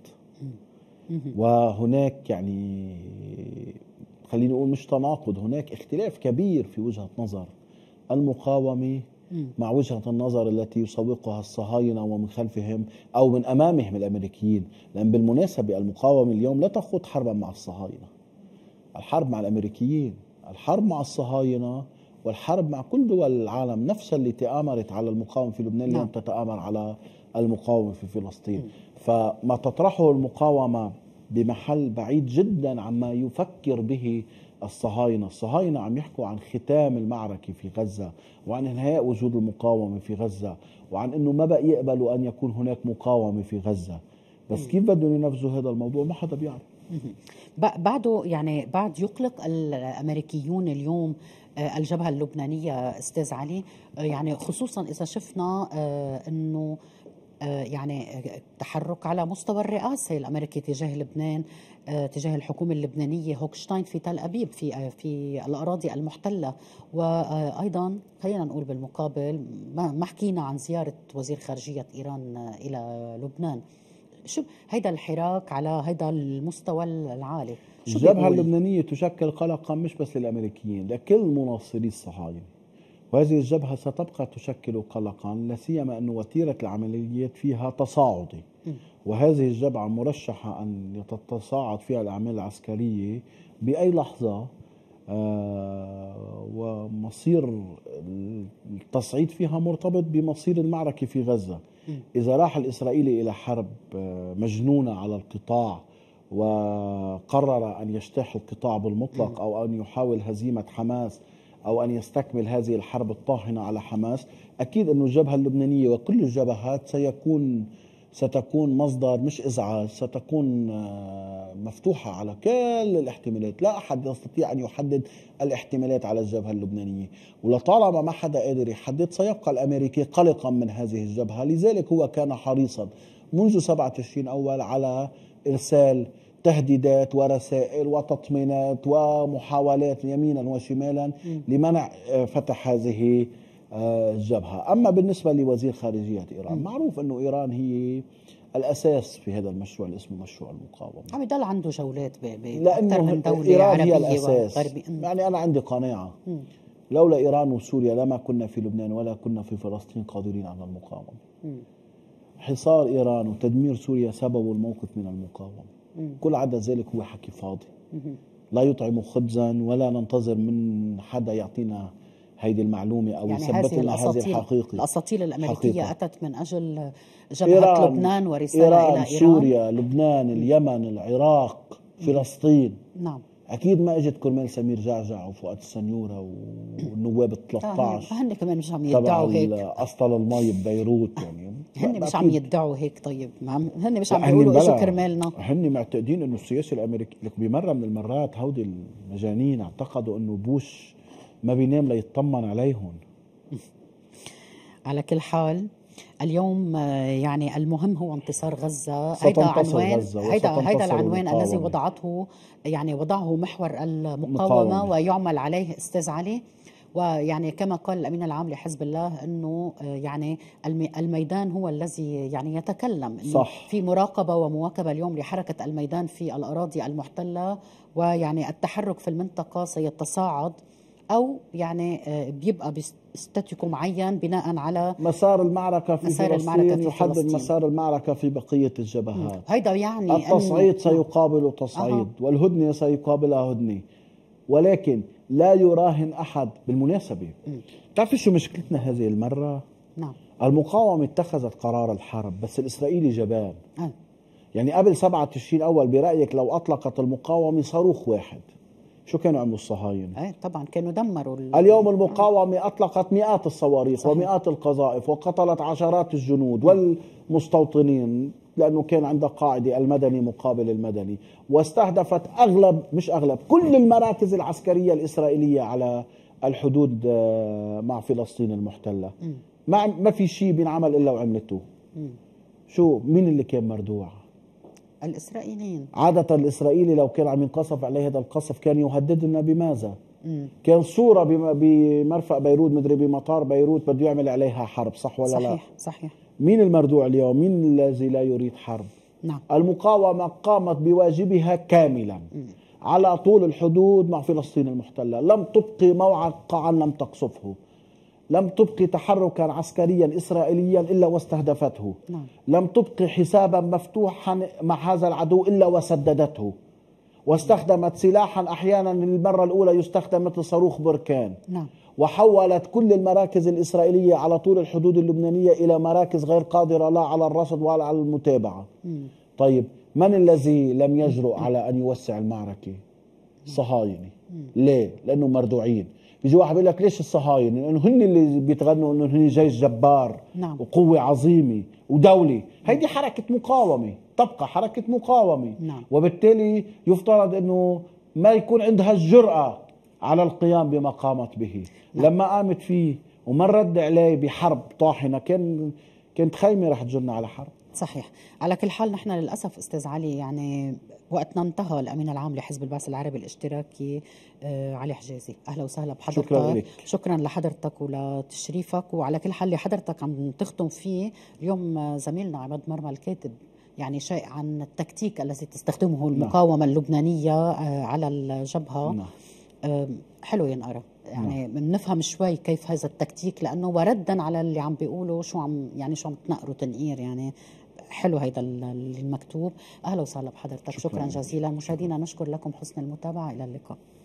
وهناك يعني خليني أقول مش تناقض، هناك اختلاف كبير في وجهة نظر المقاومة مع وجهة النظر التي يسوقها الصهاينة ومن خلفهم أو من أمامهم الأمريكيين. لأن بالمناسبة المقاومة اليوم لا تخوض حربا مع الصهاينة، الحرب مع الأمريكيين، الحرب مع الصهاينة والحرب مع كل دول العالم نفسها اللي تآمرت على المقاومة في لبنان اليوم تتآمر على المقاومة في فلسطين. فما تطرحه المقاومة بمحل بعيد جدا عما يفكر به الصهاينة. الصهاينة عم يحكوا عن ختام المعركة في غزة، وعن انهاء وجود المقاومة في غزة، وعن انه ما بقى يقبلوا ان يكون هناك مقاومة في غزة. بس كيف بدهم ينفذوا هذا الموضوع ما حدا بيعرف. بعده يعني بعد يقلق الامريكيون اليوم الجبهة اللبنانية أستاذ علي، يعني خصوصا إذا شفنا أنه يعني تحرك على مستوى الرئاسة الأمريكي تجاه لبنان، تجاه الحكومة اللبنانية، هوكشتاين في تل أبيب في الأراضي المحتلة. وأيضا خلينا نقول بالمقابل ما حكينا عن زيارة وزير خارجية إيران إلى لبنان. شو هيدا الحراك على هيدا المستوى العالي؟ الجبهة اللبنانية تشكل قلقا مش بس للأمريكيين، لكل مناصري الصهاينة، وهذه الجبهة ستبقى تشكل قلقا، لا سيما أن وتيرة العمليات فيها تصاعدي، وهذه الجبهة مرشحة أن تتصاعد فيها الأعمال العسكرية بأي لحظة، ومصير التصعيد فيها مرتبط بمصير المعركة في غزة. إذا راح الإسرائيلي إلى حرب مجنونة على القطاع وقرر أن يجتاح القطاع بالمطلق أو أن يحاول هزيمة حماس أو أن يستكمل هذه الحرب الطاحنة على حماس، أكيد أن الجبهة اللبنانية وكل الجبهات ستكون مصدر مش إزعاج، ستكون مفتوحة على كل الاحتمالات. لا أحد يستطيع أن يحدد الاحتمالات على الجبهة اللبنانية، ولطالما ما حدا قادر يحدد سيبقى الأمريكي قلقا من هذه الجبهة. لذلك هو كان حريصا منذ 7 تشرين أول على إرسال تهديدات ورسائل وتطمينات ومحاولات يمينا وشمالا لمنع فتح هذه الجبهة. أما بالنسبة لوزير خارجية إيران، معروف أنه إيران هي الأساس في هذا المشروع اللي اسمه مشروع المقاومة. عم يضل عنده جولات لأنه من دولة إيران عربية هي الأساس. يعني أنا عندي قناعة لولا إيران وسوريا لما كنا في لبنان ولا كنا في فلسطين قادرين على المقاومة. حصار إيران وتدمير سوريا سببوا الموقف من المقاومة. كل عدا ذلك هو حكي فاضي. لا يطعم خبزا ولا ننتظر من حدا يعطينا هيدي المعلومة أو يعني يثبت لنا هذه الحقيقة. الأساطيل الأمريكية حقيقة. أتت من أجل جبهة لبنان ورسالة إيران، إلى إيران، سوريا، لبنان، اليمن، العراق، فلسطين. نعم. أكيد ما إجت كرمال سمير جعجع وفؤاد السنيورة والنواب 13 هن كمان مش عم يدعوا هيك أسطل المي ببيروت يعني. هن مش عم يدعوا هيك. طيب هن مش عم يقولوا إجوا كرمالنا. هن معتقدين إنه السياسة الأمريكية لك بمرة من المرات هودي المجانين اعتقدوا إنه بوش ما بينام ليطمن عليهم. على كل حال اليوم يعني المهم هو انتصار غزة. هيدا عنوان هيدا العنوان الذي وضعه محور المقاومة ويعمل عليه أستاذ علي. ويعني كما قال الأمين العام لحزب الله أنه يعني الميدان هو الذي يعني يتكلم. صح. في مراقبة ومواكبة اليوم لحركة الميدان في الأراضي المحتلة، ويعني التحرك في المنطقة سيتصاعد أو يعني بيبقى بستاتيكو معين بناء على مسار المعركة في فلسطين يحدد مسار المعركة في بقية الجبهات. هيدا يعني التصعيد سيقابل تصعيد والهدنة سيقابلها هدنة، ولكن لا يراهن أحد. بالمناسبة تعرفي شو مشكلتنا هذه المرة؟ نعم. المقاومة اتخذت قرار الحرب بس الإسرائيلي جبان. يعني قبل 7 تشرين أول برأيك لو أطلقت المقاومة صاروخ واحد شو كانوا عملوا الصهاينة؟ طبعا كانوا دمروا اليوم المقاومة أطلقت مئات الصواريخ ومئات القذائف وقتلت عشرات الجنود والمستوطنين، لأنه كان عندها قاعدة المدني مقابل المدني، واستهدفت كل المراكز العسكرية الإسرائيلية على الحدود مع فلسطين المحتلة. ما في شيء بينعمل إلا وعملته. مين اللي كان مردوع؟ الإسرائيليين. عادة الإسرائيلي لو كان عم ينقصف عليه هذا القصف كان يهددنا بماذا؟ كان صورة بمرفأ بيروت، مدري بمطار بيروت، بده يعمل عليها حرب. صح ولا لا؟ صحيح. مين المردوع اليوم؟ مين الذي لا يريد حرب؟ نعم. المقاومة قامت بواجبها كاملا على طول الحدود مع فلسطين المحتلة. لم تبقي موقعا لم تقصفه، لم تبقي تحركا عسكريا إسرائيليا إلا واستهدفته. نعم. لم تبقي حسابا مفتوحا مع هذا العدو إلا وسددته، واستخدمت سلاحا أحيانا للمرة الأولى يستخدم مثل صاروخ بركان. نعم. وحولت كل المراكز الإسرائيلية على طول الحدود اللبنانية إلى مراكز غير قادرة لا على الرصد ولا على المتابعة. طيب من الذي لم يجرؤ على أن يوسع المعركة؟ الصهاينة. ليه؟ لأنه مردوعين. بيجي واحد بيقول لك ليش الصهاينة؟ لأنه هن اللي بيتغنوا أنه هن جيش جبار. نعم. وقوة عظيمة ودولة. هيدي حركة مقاومة، تبقى حركة مقاومة. نعم. وبالتالي يفترض أنه ما يكون عندها الجرأة على القيام بما قامت به. نعم. لما قامت فيه وما رد عليه بحرب طاحنة كانت خيمة رح تجرنا على حرب. صحيح. على كل حال نحن للأسف أستاذ علي يعني وقتنا انتهى. الأمين العام لحزب البعث العربي الاشتراكي علي حجازي، أهلا وسهلا بحضرتك. شكرا لحضرتك ولتشريفك. وعلى كل حال اللي حضرتك عم تختم فيه اليوم زميلنا عماد مرمى الكاتب يعني شيء عن التكتيك الذي تستخدمه المقاومة اللبنانية على الجبهة. حلو ينقرأ يعني بنفهم شوي كيف هذا التكتيك، لأنه وردا على اللي عم بيقولوا شو عم تنقروا تنقير. يعني حلو هيدا المكتوب. أهلا وسهلا بحضرتك. شكرا جزيلا. مشاهدينا نشكر لكم حسن المتابعة. إلى اللقاء.